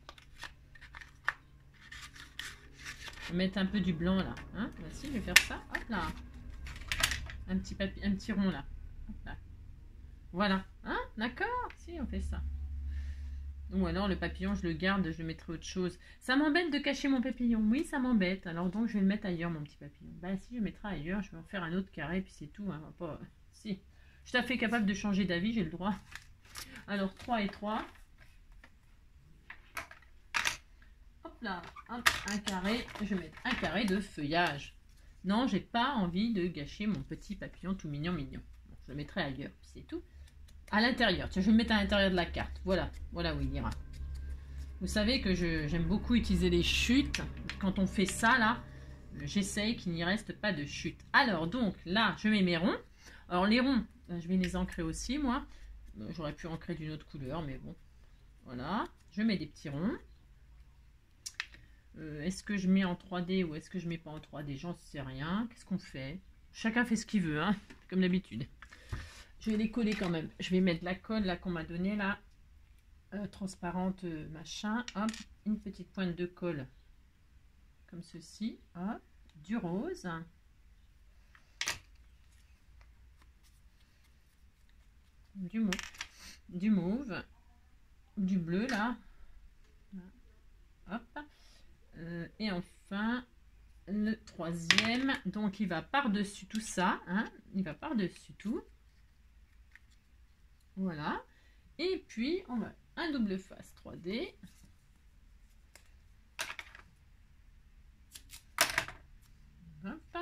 Je vais mettre un peu du blanc là. Hein. Voici, je vais faire ça. Hop là. Un petit rond là. Hop là. Voilà. Hein, d'accord? Si, on fait ça. Ou alors le papillon, je le garde, je le mettrai autre chose. Ça m'embête de cacher mon papillon. Oui, ça m'embête. Alors donc, je vais le mettre ailleurs, mon petit papillon. Bah si, je le mettrai ailleurs. Je vais en faire un autre carré, puis c'est tout. Hein. Pas... Si. Je suis tout à fait capable de changer d'avis, j'ai le droit. Alors, 3 et 3. Hop là, hop, un carré. Je vais mettre un carré de feuillage. Non, j'ai pas envie de gâcher mon petit papillon tout mignon. Bon, je le mettrai ailleurs, puis c'est tout. À l'intérieur. Tiens, je vais le mettre à l'intérieur de la carte. Voilà où il ira. Vous savez que j'aime beaucoup utiliser les chutes. Quand on fait ça, là, j'essaye qu'il n'y reste pas de chute. Alors, donc, là, je mets mes ronds. Alors, les ronds, je vais les ancrer aussi, moi. J'aurais pu ancrer d'une autre couleur, mais bon. Voilà. Je mets des petits ronds. Est-ce que je mets en 3D ou est-ce que je mets pas en 3D? J'en sais rien. Qu'est-ce qu'on fait? Chacun fait ce qu'il veut, hein, comme d'habitude. Je vais les coller quand même. Je vais mettre la colle là qu'on m'a donnée là, transparente machin. Hop, une petite pointe de colle comme ceci. Hop, du rose, du mauve, du bleu là. Hop, et enfin le troisième. Donc il va par dessus tout ça, hein. Il va par dessus tout. Voilà. Et puis, on va un double face 3D. Hop.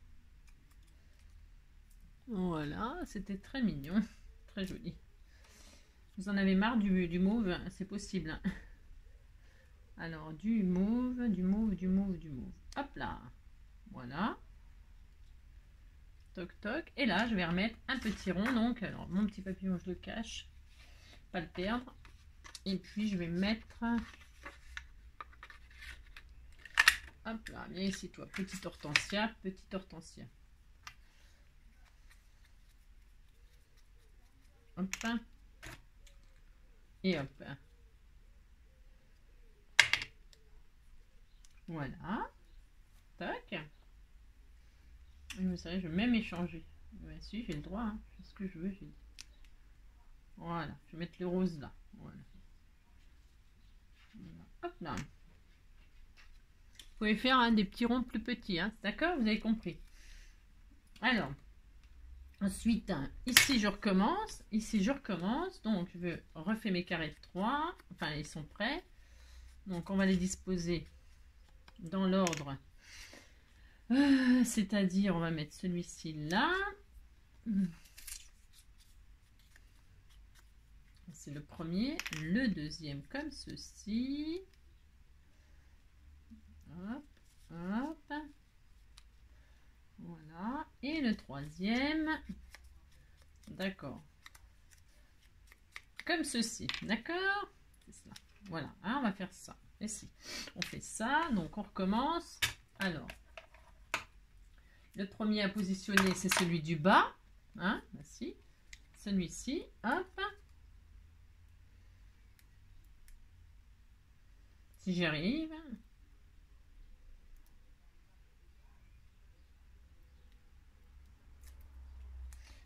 Voilà, c'était très mignon. Très joli. Vous en avez marre du mauve? C'est possible. Alors, du mauve. Hop là. Voilà. Toc toc. Et là, je vais remettre un petit rond. Donc, alors, mon petit papillon, je le cache. Pas le perdre. Et puis, je vais mettre... Hop là, viens ici, toi. Petite hortensia. Hop. Et hop. Voilà. Tac. Vous savez, je vais même échanger. Ouais, si, j'ai le droit. Hein. Je fais ce que je veux, j'ai dit. Voilà. Je vais mettre le rose là. Voilà. Hop là. Vous pouvez faire hein, des petits ronds plus petits. Hein. D'accord? Vous avez compris. Alors. Ensuite, hein, ici, je recommence. Donc, je refais mes carrés de 3. Enfin, ils sont prêts. Donc, on va les disposer dans l'ordre. C'est-à-dire, on va mettre celui-ci là. C'est le premier. Le deuxième comme ceci. Hop, hop. Voilà. Et le troisième. D'accord. Comme ceci. D'accord? C'est cela. Voilà. Hein, on va faire ça. Ici. On fait ça. Donc, on recommence. Alors. Le premier à positionner, c'est celui du bas. Hein, voici. Celui-ci. Hop. Si j'y arrive.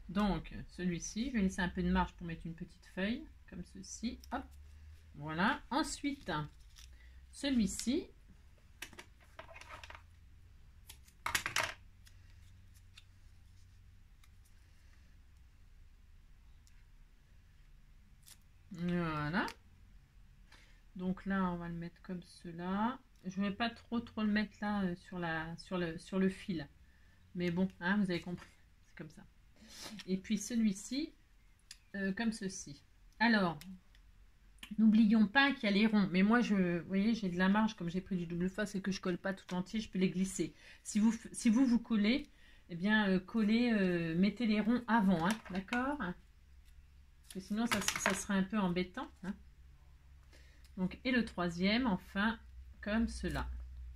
Donc, celui-ci, je vais laisser un peu de marge pour mettre une petite feuille, comme ceci. Hop, voilà. Ensuite, celui-ci. Voilà. Donc là, on va le mettre comme cela. Je ne vais pas trop le mettre là sur le fil. Mais bon, hein, vous avez compris. C'est comme ça. Et puis celui-ci, comme ceci. Alors, n'oublions pas qu'il y a les ronds. Mais moi, vous voyez, j'ai de la marge. Comme j'ai pris du double face et que je colle pas tout entier, je peux les glisser. Si vous collez, eh bien, mettez les ronds avant. Hein, d'accord? Parce que sinon, ça serait un peu embêtant. Hein. Donc, et le troisième, enfin, comme cela.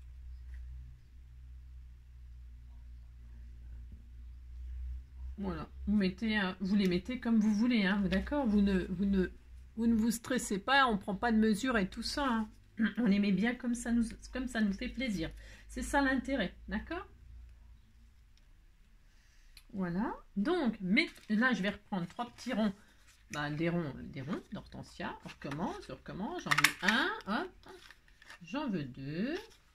Voilà, vous les mettez comme vous voulez, hein, d'accord, vous ne vous stressez pas, on ne prend pas de mesure et tout ça. Hein. On les met bien comme ça nous fait plaisir. C'est ça l'intérêt, d'accord? Voilà, donc, là, je vais reprendre 3 petits ronds. Des ronds d'hortensia. On recommence. J'en veux un, hop. J'en veux 2.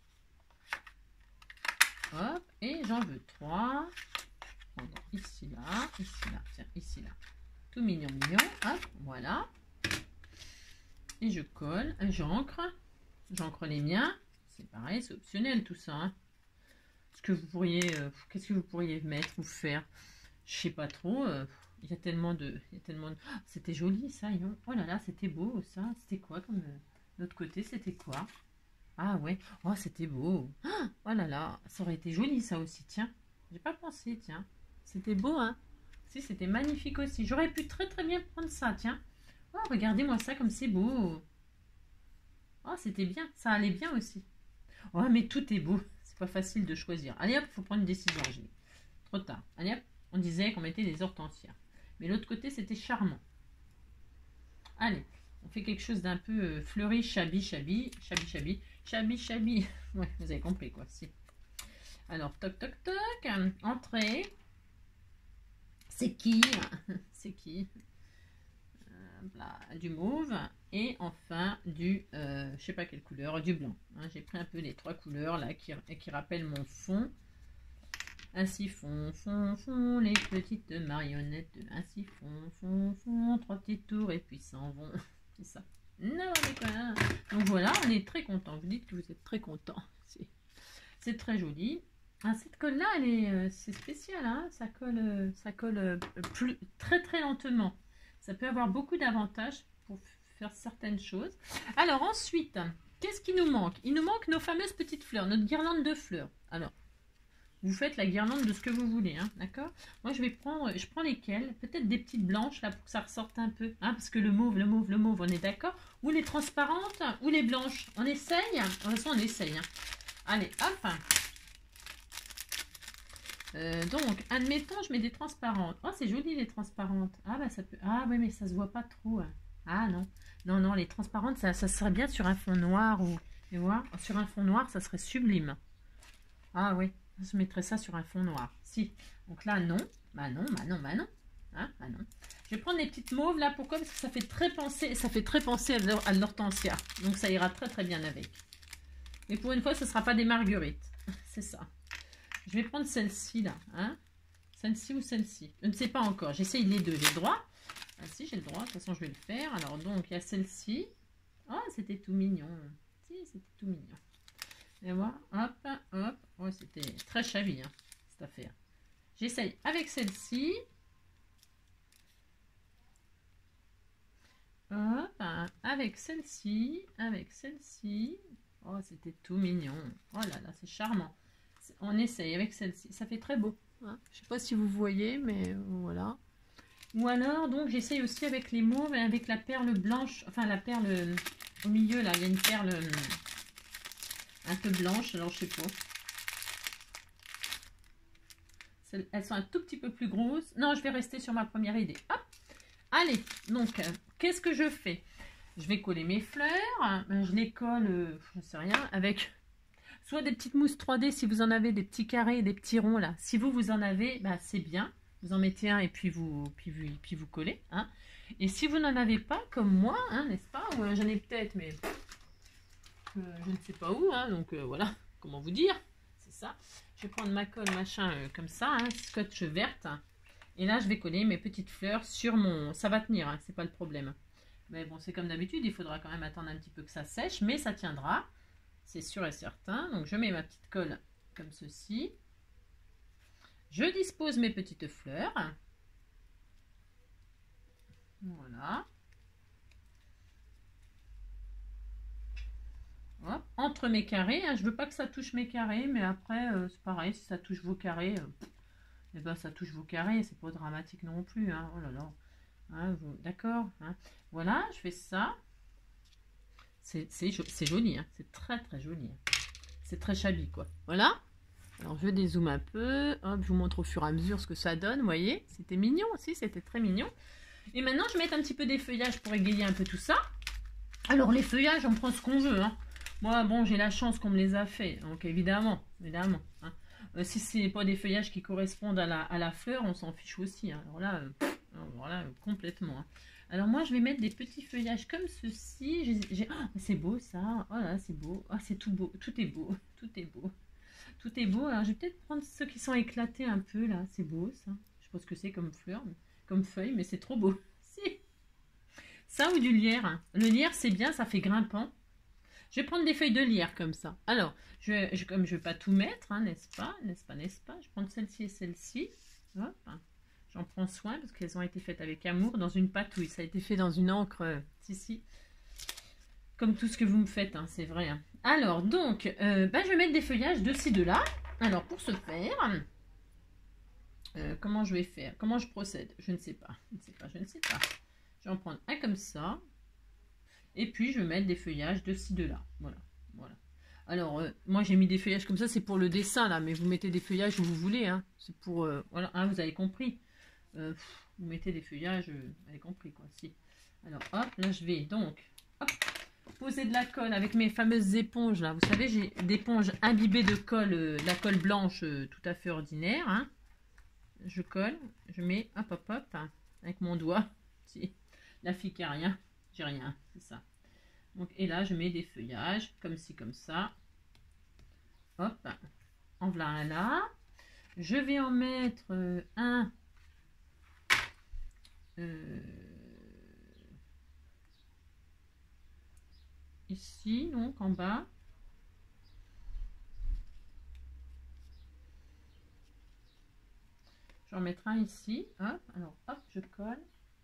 Hop. Et j'en veux 3. Ici, là. Tiens, ici, là. Tout mignon. Hop, voilà. Et je colle. J'encre. J'encre les miens. C'est pareil, c'est optionnel tout ça. Hein. Qu'est-ce que vous pourriez mettre ou faire? Je sais pas trop. Il y a tellement de... Oh, c'était joli ça, oh là là, c'était beau ça. C'était quoi comme... L'autre côté, c'était quoi? Ah ouais, oh c'était beau. Oh là là, ça aurait été joli ça aussi, tiens. J'ai pas pensé, tiens. C'était beau, hein. Si, c'était magnifique aussi. J'aurais pu très bien prendre ça, tiens. Oh, regardez-moi ça comme c'est beau. Oh, c'était bien, ça allait bien aussi. Oh, mais tout est beau. C'est pas facile de choisir. Allez hop, il faut prendre une décision, Angélique. Trop tard. Allez hop, on disait qu'on mettait des hortensias. Mais l'autre côté, c'était charmant. Allez, on fait quelque chose d'un peu fleuri, chabi. Ouais, vous avez compris quoi. Si. Alors, toc. Entrée. C'est qui? C'est qui? Du mauve. Et enfin, je sais pas quelle couleur, du blanc. Hein, j'ai pris un peu les 3 couleurs là qui rappellent mon fond. Ainsi font, les petites marionnettes. Ainsi font, 3 petites tours et puis s'en vont. C'est ça. Non, mais quoi. Donc voilà, on est très content. Vous dites que vous êtes très content. C'est très joli. Ah, cette colle là, c'est spécial. Hein, ça colle très lentement. Ça peut avoir beaucoup d'avantages pour faire certaines choses. Alors ensuite, qu'est-ce qui nous manque? Il nous manque nos fameuses petites fleurs, notre guirlande de fleurs. Alors, vous faites la guirlande de ce que vous voulez, hein, d'accord? Moi, je prends lesquelles? Peut-être des petites blanches, là, pour que ça ressorte un peu. Hein, parce que le mauve, on est d'accord? Ou les transparentes, ou les blanches. On essaye? De toute façon, on essaye. Hein. Allez, hop. Donc, admettons, je mets des transparentes. Oh, c'est joli, les transparentes. Ah, bah, ça peut... Ah, oui, mais ça se voit pas trop. Hein. Ah, non. Non, les transparentes, ça serait bien sur un fond noir. Tu vois, sur un fond noir, ça serait sublime. Ah, oui. Je mettrais ça sur un fond noir. Si. Donc là, non. Bah non. Hein, bah non. Je vais prendre des petites mauves là. Pourquoi? Parce que ça fait très penser à l'hortensia. Donc ça ira très bien avec. Mais pour une fois, ce ne sera pas des marguerites. C'est ça. Je vais prendre celle-ci là. Hein, celle-ci ou celle-ci. Je ne sais pas encore. J'essaye les deux. J'ai le droit. Ah si, j'ai le droit. De toute façon, je vais le faire. Alors donc, il y a celle-ci. Oh, c'était tout mignon. Si, c'était tout mignon. Et voilà, hop. Oh, c'était très chavi, hein, cette affaire. J'essaye avec celle-ci. Hop, avec celle-ci. Oh, c'était tout mignon. Oh là là, c'est charmant. On essaye avec celle-ci. Ça fait très beau. Hein. Je ne sais pas si vous voyez, mais voilà. Ou alors, donc, j'essaye aussi avec les mauves et avec la perle blanche. Enfin, la perle au milieu, là. Il y a une perle... un peu blanche, alors je sais pas. Elles sont un tout petit peu plus grosses. Non, je vais rester sur ma première idée. Hop. Allez, donc, qu'est-ce que je fais? Je vais coller mes fleurs. Je les colle, je ne sais rien, avec soit des petites mousses 3D si vous en avez, des petits carrés, des petits ronds là. Si vous en avez, bah, c'est bien. Vous en mettez un et puis vous collez. Hein. Et si vous n'en avez pas, comme moi, hein, n'est-ce pas? J'en ai peut-être, mais je ne sais pas où. Hein, donc voilà, comment vous dire? C'est ça. Je vais prendre ma colle, machin, comme ça, hein, scotch verte. Et là, je vais coller mes petites fleurs sur mon... Ça va tenir, hein, c'est pas le problème. Mais bon, c'est comme d'habitude, il faudra quand même attendre un petit peu que ça sèche, mais ça tiendra. C'est sûr et certain. Donc, je mets ma petite colle comme ceci. Je dispose mes petites fleurs. Voilà. Hop, entre mes carrés. Hein, je veux pas que ça touche mes carrés, mais après, c'est pareil. Si ça touche vos carrés, eh ben, ça touche vos carrés. C'est pas dramatique non plus. Hein, oh là là. Hein, d'accord. Hein. Voilà, je fais ça. C'est joli. Hein, c'est très très joli. Hein. C'est très shabby, quoi. Voilà. Alors, je dézoome un peu. Hop, je vous montre au fur et à mesure ce que ça donne. Vous voyez, c'était mignon aussi. C'était très mignon. Et maintenant, je vais mettre un petit peu des feuillages pour égayer un peu tout ça. Alors, les feuillages, on prend ce qu'on veut. Hein. Moi, bon, j'ai la chance qu'on me les a fait. Donc, évidemment. Hein. Si ce n'est pas des feuillages qui correspondent à la fleur, on s'en fiche aussi. Hein. Alors là, voilà, complètement. Hein. Alors, moi, je vais mettre des petits feuillages comme ceci. Oh, c'est beau, ça. Oh là, c'est beau. Ah, c'est tout beau. Tout est beau. Tout est beau. Tout est beau. Alors, je vais peut-être prendre ceux qui sont éclatés un peu, là. C'est beau, ça. Je sais pas ce que c'est comme fleur, comme feuille, mais c'est trop beau. Si. Ça ou du lierre. Hein. Le lierre, c'est bien, ça fait grimpant. Je vais prendre des feuilles de lierre comme ça. Alors, comme je ne vais pas tout mettre, hein, n'est-ce pas? Je vais prendre celle-ci et celle-ci. Hop. J'en prends soin parce qu'elles ont été faites avec amour dans une patouille. Ça a été fait dans une encre, ici. Comme tout ce que vous me faites, hein, c'est vrai. Hein. Alors, donc, je vais mettre des feuillages de ci, de là. Alors, pour ce faire, comment je vais faire? Comment je procède? Je ne sais pas. Je ne sais pas. Je vais en prendre un comme ça. Et puis, je vais mettre des feuillages de ci, de là. Voilà. Alors, moi, j'ai mis des feuillages comme ça, c'est pour le dessin, là. Mais vous mettez des feuillages où vous voulez. Hein. C'est pour... voilà, hein, vous avez compris. Vous mettez des feuillages, vous avez compris, quoi. Si. Alors, hop, là, je vais donc... Hop, poser de la colle avec mes fameuses éponges, là. Vous savez, j'ai d'éponges imbibées de colle, la colle blanche tout à fait ordinaire. Hein. Je colle, je mets, hop, hein, avec mon doigt. Si. La fille qui a rien. J'ai rien, c'est ça. Donc, et là, je mets des feuillages, comme ci, comme ça. Hop, en voilà un là. Je vais en mettre un ici, donc en bas. Je vais en mettre un ici. Hop, alors hop, je colle.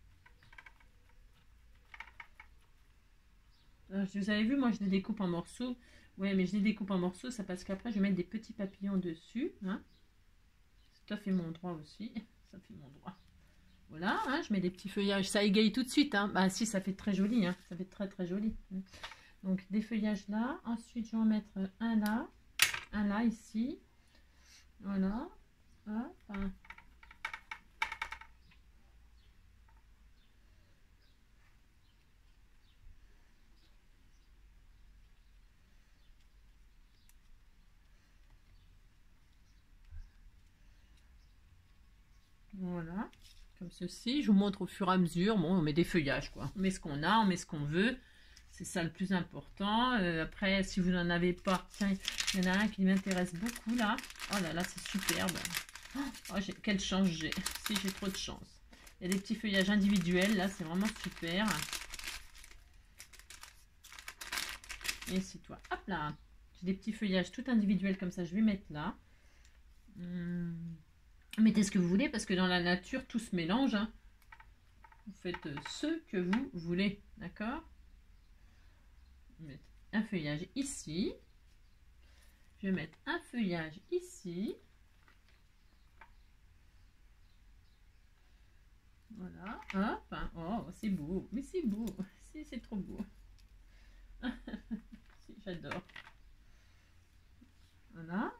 Vous avez vu, moi je les découpe en morceaux. Ouais, mais je les découpe en morceaux, ça parce qu'après je vais mettre des petits papillons dessus. Hein. C'est tout à fait mon droit aussi. Ça fait mon droit. Voilà, hein, je mets des petits feuillages. Ça égaye tout de suite. Hein. Bah si, ça fait très joli. Hein. Ça fait très très joli. Donc des feuillages là. Ensuite, je vais en mettre un là ici. Voilà. Hop. Hein. Voilà, comme ceci. Je vous montre au fur et à mesure. Bon, on met des feuillages, quoi. On met ce qu'on a, on met ce qu'on veut. C'est ça le plus important. Après, si vous n'en avez pas, tiens, il y en a un qui m'intéresse beaucoup, là. Oh là là, c'est superbe. Oh, quelle chance j'ai. Si, j'ai trop de chance. Il y a des petits feuillages individuels, là, c'est vraiment super. Et c'est toi. Hop là. J'ai des petits feuillages tout individuels comme ça. Je vais mettre là. Mettez ce que vous voulez parce que dans la nature, tout se mélange. Hein. Vous faites ce que vous voulez. D'accord? Mettre un feuillage ici. Je vais mettre un feuillage ici. Voilà. Hop. Oh, c'est beau. Mais c'est beau. C'est trop beau. J'adore. Voilà.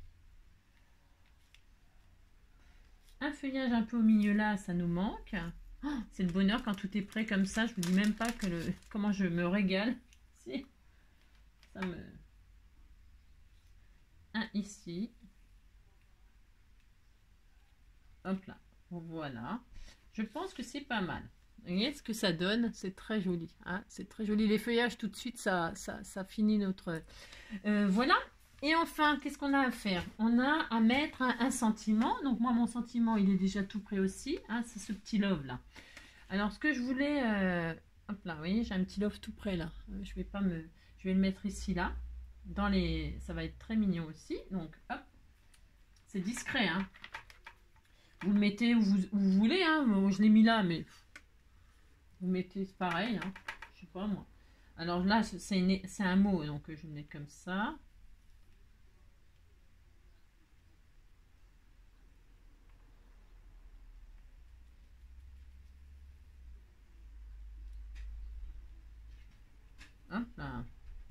Un feuillage un peu au milieu là, ça nous manque. Oh, c'est le bonheur quand tout est prêt comme ça. Je vous dis même pas que comment je me régale. Si. Ça me... Un ici. Hop là. Voilà. Je pense que c'est pas mal. Vous voyez ce que ça donne? C'est très joli. Hein, c'est très joli. Les feuillages, tout de suite, ça finit notre... voilà. Et enfin, qu'est-ce qu'on a à faire? On a à mettre un sentiment. Donc moi, mon sentiment, il est déjà tout prêt aussi. Hein, c'est ce petit love là. Alors, ce que je voulais... hop là, vous voyez, j'ai un petit love tout prêt là. Je vais le mettre ici là. Ça va être très mignon aussi. Donc, hop. C'est discret, hein. Vous le mettez où vous voulez, hein. Moi, je l'ai mis là, mais vous mettez pareil, hein. Je sais pas moi. Alors là, c'est un mot, donc je le mets comme ça. Hop là.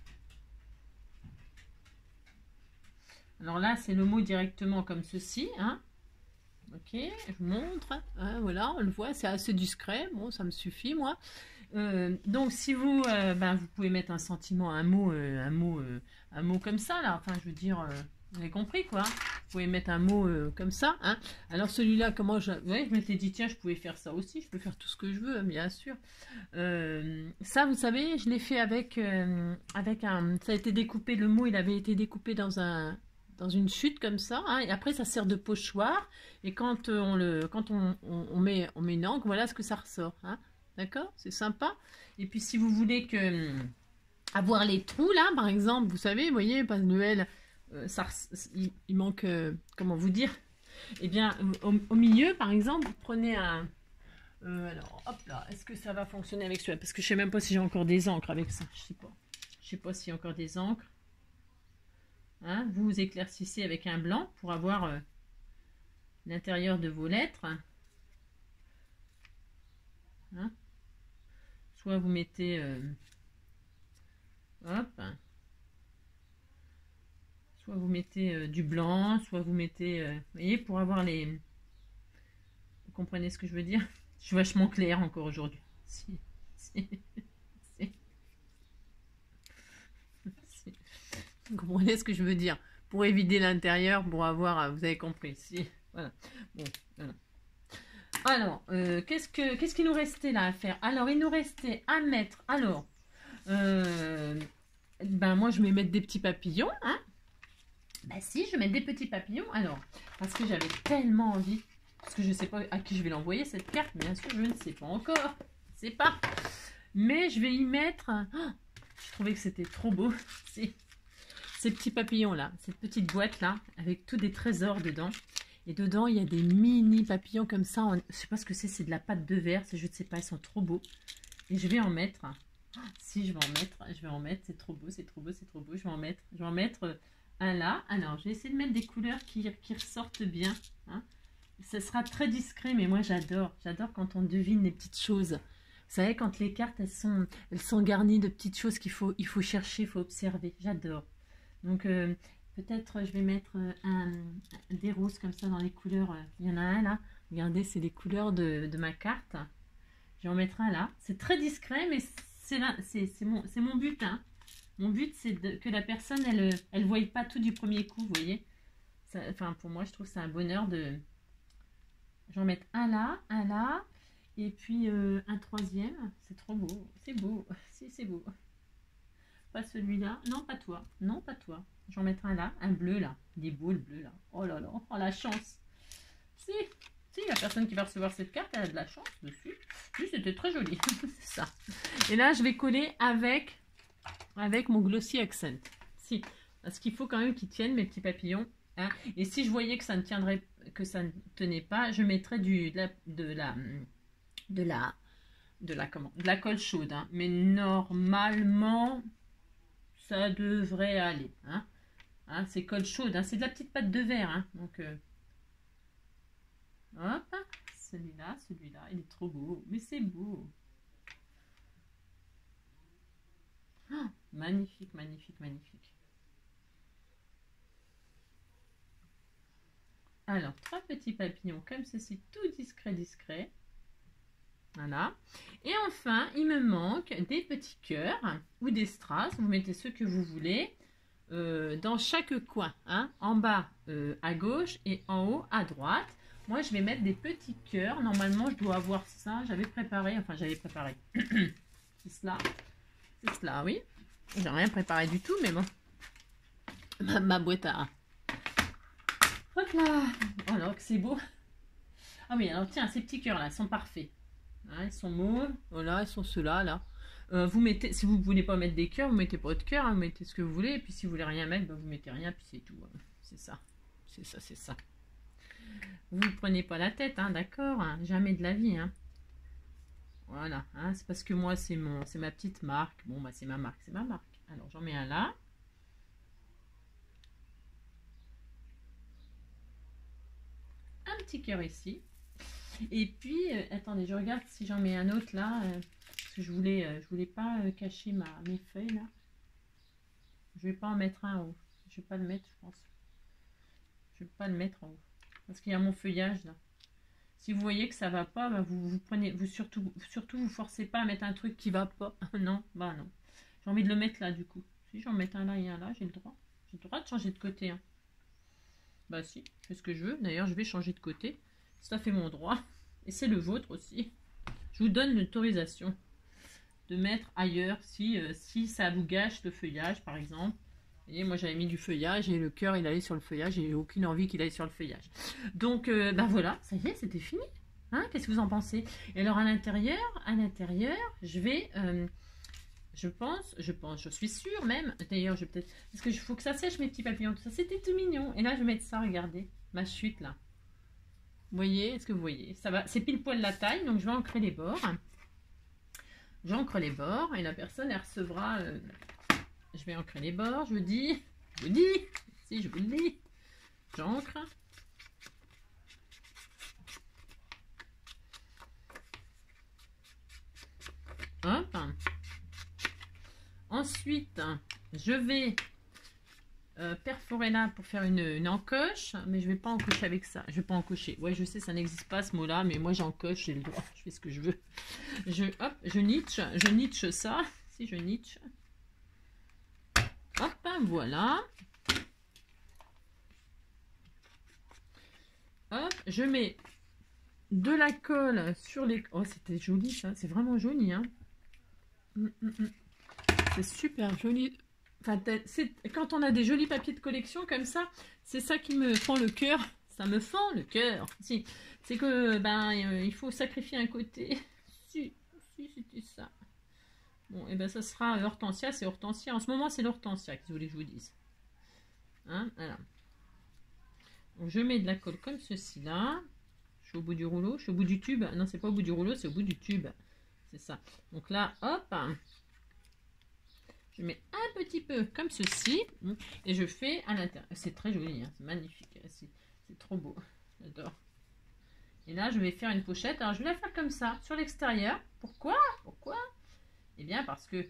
Alors là, c'est le mot directement comme ceci, hein. Ok, je vous montre. Hein, voilà, on le voit, c'est assez discret. Bon, ça me suffit, moi. Donc, si vous, vous pouvez mettre un sentiment, un mot comme ça, là. Enfin, je veux dire, vous avez compris, quoi. Vous pouvez mettre un mot comme ça. Hein. Alors, celui-là, comment je... Ouais, je m'étais dit, tiens, je pouvais faire ça aussi. Je peux faire tout ce que je veux, bien sûr. Ça, vous savez, je l'ai fait avec un... Ça a été découpé, le mot, il avait été découpé dans une chute comme ça, hein, et après ça sert de pochoir, et quand on met une encre, voilà ce que ça ressort, hein, d'accord, c'est sympa. Et puis si vous voulez avoir les trous là, par exemple, vous savez, vous voyez, Père Noël, il manque, comment vous dire, eh bien, au milieu, par exemple, vous prenez un... alors, hop là, est-ce que ça va fonctionner avec celui-là? Parce que je sais même pas si j'ai encore des encres avec ça, je sais pas s'il y a encore des encres. Hein, vous éclaircissez avec un blanc pour avoir l'intérieur de vos lettres. Hein. Soit vous mettez hop, soit vous mettez du blanc, soit vous mettez, vous voyez, pour avoir les... Vous comprenez ce que je veux dire? Je suis vachement claire encore aujourd'hui. Vous comprenez ce que je veux dire? Pour éviter l'intérieur, pour avoir... Vous avez compris. Si. Voilà. Bon, voilà. Alors, qu'est-ce qu'il nous restait là à faire? Alors, il nous restait à mettre... Alors, moi, je vais mettre des petits papillons. Hein? Si, je vais mettre des petits papillons. Alors, parce que j'avais tellement envie... Parce que je ne sais pas à qui je vais l'envoyer, cette carte. Bien sûr, je ne sais pas encore. Je ne sais pas. Mais je vais y mettre... Oh, je trouvais que c'était trop beau. Ces petits papillons là, cette petite boîte là, avec tous des trésors dedans. Et dedans, il y a des mini papillons comme ça. Je sais pas ce que c'est de la pâte de verre. Je ne sais pas, ils sont trop beaux. Et je vais en mettre. Si, je vais en mettre. C'est trop beau, c'est trop beau, c'est trop beau. Je vais en mettre un là. Alors, je vais essayer de mettre des couleurs qui ressortent bien. Hein. Ce sera très discret, mais moi, j'adore. J'adore quand on devine les petites choses. Vous savez, quand les cartes, elles sont garnies de petites choses il faut chercher, il faut observer. J'adore. Donc, peut-être je vais mettre des roses comme ça dans les couleurs. Il y en a un là. Regardez, c'est les couleurs de ma carte. Je vais en mettre un là. C'est très discret, mais c'est mon but. Hein. Mon but, c'est que la personne, elle ne voie pas tout du premier coup, vous voyez. Enfin, pour moi, je trouve que c'est un bonheur de... Je vais en mettre un là. Et puis, un troisième. C'est trop beau. C'est beau. Si, c'est beau. Pas celui-là. Non, pas toi. Non, pas toi. J'en mettrai un là. Un bleu là. Il est beau le bleu là. Oh là là. Oh la chance. Si, la personne qui va recevoir cette carte, elle a de la chance dessus. Oui, c'était très joli. C'est ça. Et là, je vais coller avec mon Glossy Accent. Si. Parce qu'il faut quand même qu'ils tiennent mes petits papillons. Hein. Et si je voyais que ça ne tenait pas, je mettrais de la colle chaude. Hein. Mais normalement... ça devrait aller. Hein. Hein, c'est colle chaude. Hein. C'est de la petite pâte de verre. Hein. Donc, hop. Celui-là, il est trop beau. Mais c'est beau. Oh, magnifique, magnifique, magnifique. Alors, 3 petits papillons comme ceci, tout discret, discret. Voilà. Et enfin, il me manque des petits cœurs ou des strass. Vous mettez ceux que vous voulez dans chaque coin. Hein, en bas à gauche et en haut à droite. Moi, je vais mettre des petits cœurs. Normalement, je dois avoir ça. J'avais préparé. Enfin, j'avais préparé. C'est cela. C'est cela, oui. J'ai rien préparé du tout, mais bon. Ma boîte à... Hop là. Oh là, que c'est beau. Ah oui, alors tiens, ces petits cœurs-là sont parfaits. Hein, ils sont mauves. Voilà, ils sont ceux-là, là. Vous mettez, si vous ne voulez pas mettre des cœurs, vous mettez pas de cœur. Hein, vous mettez ce que vous voulez. Et puis, si vous voulez rien mettre, ben, vous mettez rien. Puis, c'est tout. Hein. C'est ça. C'est ça, c'est ça. Vous ne prenez pas la tête, hein, d'accord, hein, jamais de la vie. Hein. Voilà, hein, c'est parce que moi, c'est ma petite marque. Bon, bah, c'est ma marque, c'est ma marque. Alors, j'en mets un là. Un petit cœur ici. Et puis, attendez, je regarde si j'en mets un autre là. Parce que je voulais pas cacher mes feuilles là. Je vais pas en mettre un en haut. Je vais pas le mettre, je pense. Je vais pas le mettre en haut. Parce qu'il y a mon feuillage là. Si vous voyez que ça va pas, bah vous prenez, surtout vous forcez pas à mettre un truc qui va pas. Non, bah non. J'ai envie de le mettre là du coup. Si j'en mets un là et un là, j'ai le droit. J'ai le droit de changer de côté. Hein. Bah si, je fais ce que je veux. D'ailleurs, je vais changer de côté. Ça fait mon droit. Et c'est le vôtre aussi. Je vous donne l'autorisation de mettre ailleurs si ça vous gâche le feuillage par exemple. Et moi j'avais mis du feuillage et le cœur il allait sur le feuillage et j'ai aucune envie qu'il aille sur le feuillage. Donc ben voilà, ça y est, c'était fini. Hein, qu'est-ce que vous en pensez? Et alors à l'intérieur, je vais, je pense, je suis sûre même. D'ailleurs, je vais peut-être, parce qu'il faut que ça sèche mes petits papillons, tout ça. C'était tout mignon. Et là, je vais mettre ça. Regardez, ma chute là. Vous voyez? Est-ce que vous voyez? Ça va, c'est pile poil la taille, donc je vais ancrer les bords. J'ancre les bords et la personne elle recevra. Je vais ancrer les bords, je vous dis, si je vous le dis, j'ancre. Hop. Ensuite, je vais perforer là pour faire une encoche, mais je vais pas encocher avec ça. Je vais pas encocher. Ouais, je sais, ça n'existe pas ce mot-là, mais moi j'encoche, j'ai le droit. Je fais ce que je veux. Je niche ça. Si je niche. Hop, voilà. Hop, je mets de la colle sur les... Oh, c'était joli ça. C'est vraiment joli, hein. C'est super joli. Enfin, quand on a des jolis papiers de collection comme ça, c'est ça qui me fend le cœur. Ça me fend le cœur. Si, c'est que ben il faut sacrifier un côté. Si c'était ça. Bon, et ben ça sera hortensia, c'est hortensia. En ce moment, c'est l'hortensia que vous voulez que je vous dise. Hein, voilà. Donc, je mets de la colle comme ceci là. Je suis au bout du rouleau, je suis au bout du tube. Non, c'est pas au bout du rouleau, c'est au bout du tube. C'est ça. Donc là, hop. Je mets un petit peu comme ceci et je fais à l'intérieur. C'est très joli, hein, c'est magnifique, c'est trop beau, j'adore. Et là, je vais faire une pochette. Alors, je vais la faire comme ça, sur l'extérieur. Pourquoi? Eh bien, parce que...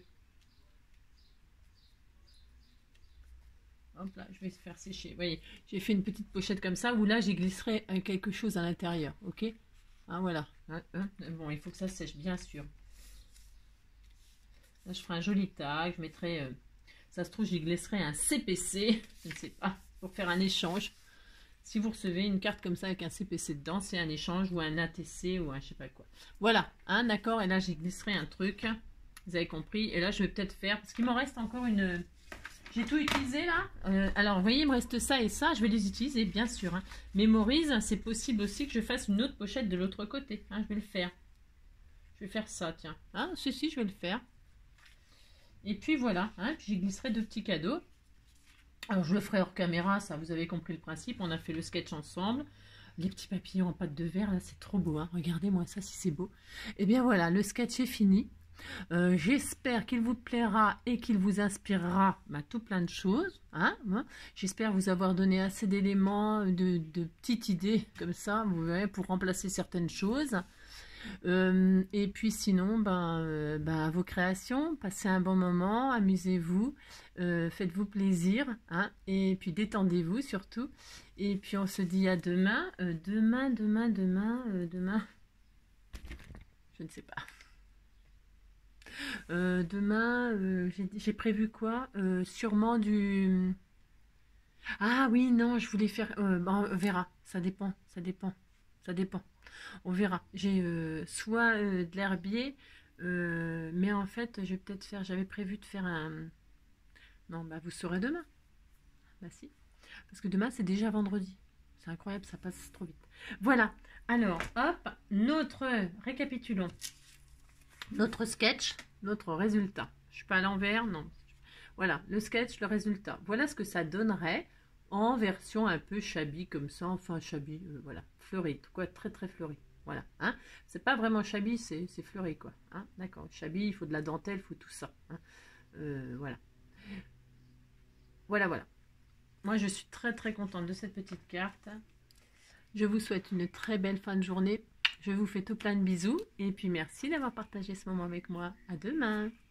Hop là, je vais faire sécher. Vous voyez, j'ai fait une petite pochette comme ça, où là, j'y glisserai quelque chose à l'intérieur, ok? Ah, voilà. Bon, il faut que ça sèche, bien sûr. Là, je ferai un joli tag. Je mettrai, ça se trouve, j'y glisserai un CPC, je ne sais pas, pour faire un échange. Si vous recevez une carte comme ça avec un CPC dedans, c'est un échange ou un ATC ou un je sais pas quoi. Voilà, hein, d'accord. Et là, j'y glisserai un truc. Vous avez compris. Et là, je vais peut-être faire, parce qu'il m'en reste encore une... J'ai tout utilisé là. Alors, vous voyez, il me reste ça et ça. Je vais les utiliser, bien sûr. Hein. Mémorise, c'est possible aussi que je fasse une autre pochette de l'autre côté. Hein, je vais le faire. Je vais faire ça, tiens. Hein, ceci, je vais le faire. Et puis voilà, hein, puis j'y glisserai deux petits cadeaux. Alors je le ferai hors caméra, ça vous avez compris le principe, on a fait le sketch ensemble. Les petits papillons en pâte de verre, là c'est trop beau, hein. Regardez-moi ça si c'est beau. Et bien voilà, le sketch est fini. J'espère qu'il vous plaira et qu'il vous inspirera tout plein de choses. Hein. J'espère vous avoir donné assez d'éléments, de petites idées comme ça, vous verrez, pour remplacer certaines choses. Et puis sinon, vos créations, passez un bon moment, amusez-vous, faites-vous plaisir, hein, et puis détendez-vous surtout. Et puis on se dit à demain, demain, je ne sais pas. Demain, j'ai prévu quoi? Sûrement du... Ah oui, non, je voulais faire... on verra, ça dépend. Ça dépend. On verra. J'ai soit de l'herbier, mais en fait, je vais peut-être faire. J'avais prévu de faire un. Non, bah vous saurez demain. Bah si. Parce que demain, c'est déjà vendredi. C'est incroyable, ça passe trop vite. Voilà. Alors, hop, récapitulons. Notre sketch, notre résultat. Je suis pas à l'envers, non. Voilà, le sketch, le résultat. Voilà ce que ça donnerait en version un peu shabby comme ça. Enfin, shabby, voilà, fleuri, quoi, très très fleuri. Voilà, hein. C'est pas vraiment shabby, c'est fleuri, quoi. Hein. D'accord, shabby, il faut de la dentelle, il faut tout ça. Hein. Voilà. Voilà, voilà. Moi, je suis très très contente de cette petite carte. Je vous souhaite une très belle fin de journée. Je vous fais tout plein de bisous. Et puis, merci d'avoir partagé ce moment avec moi. À demain.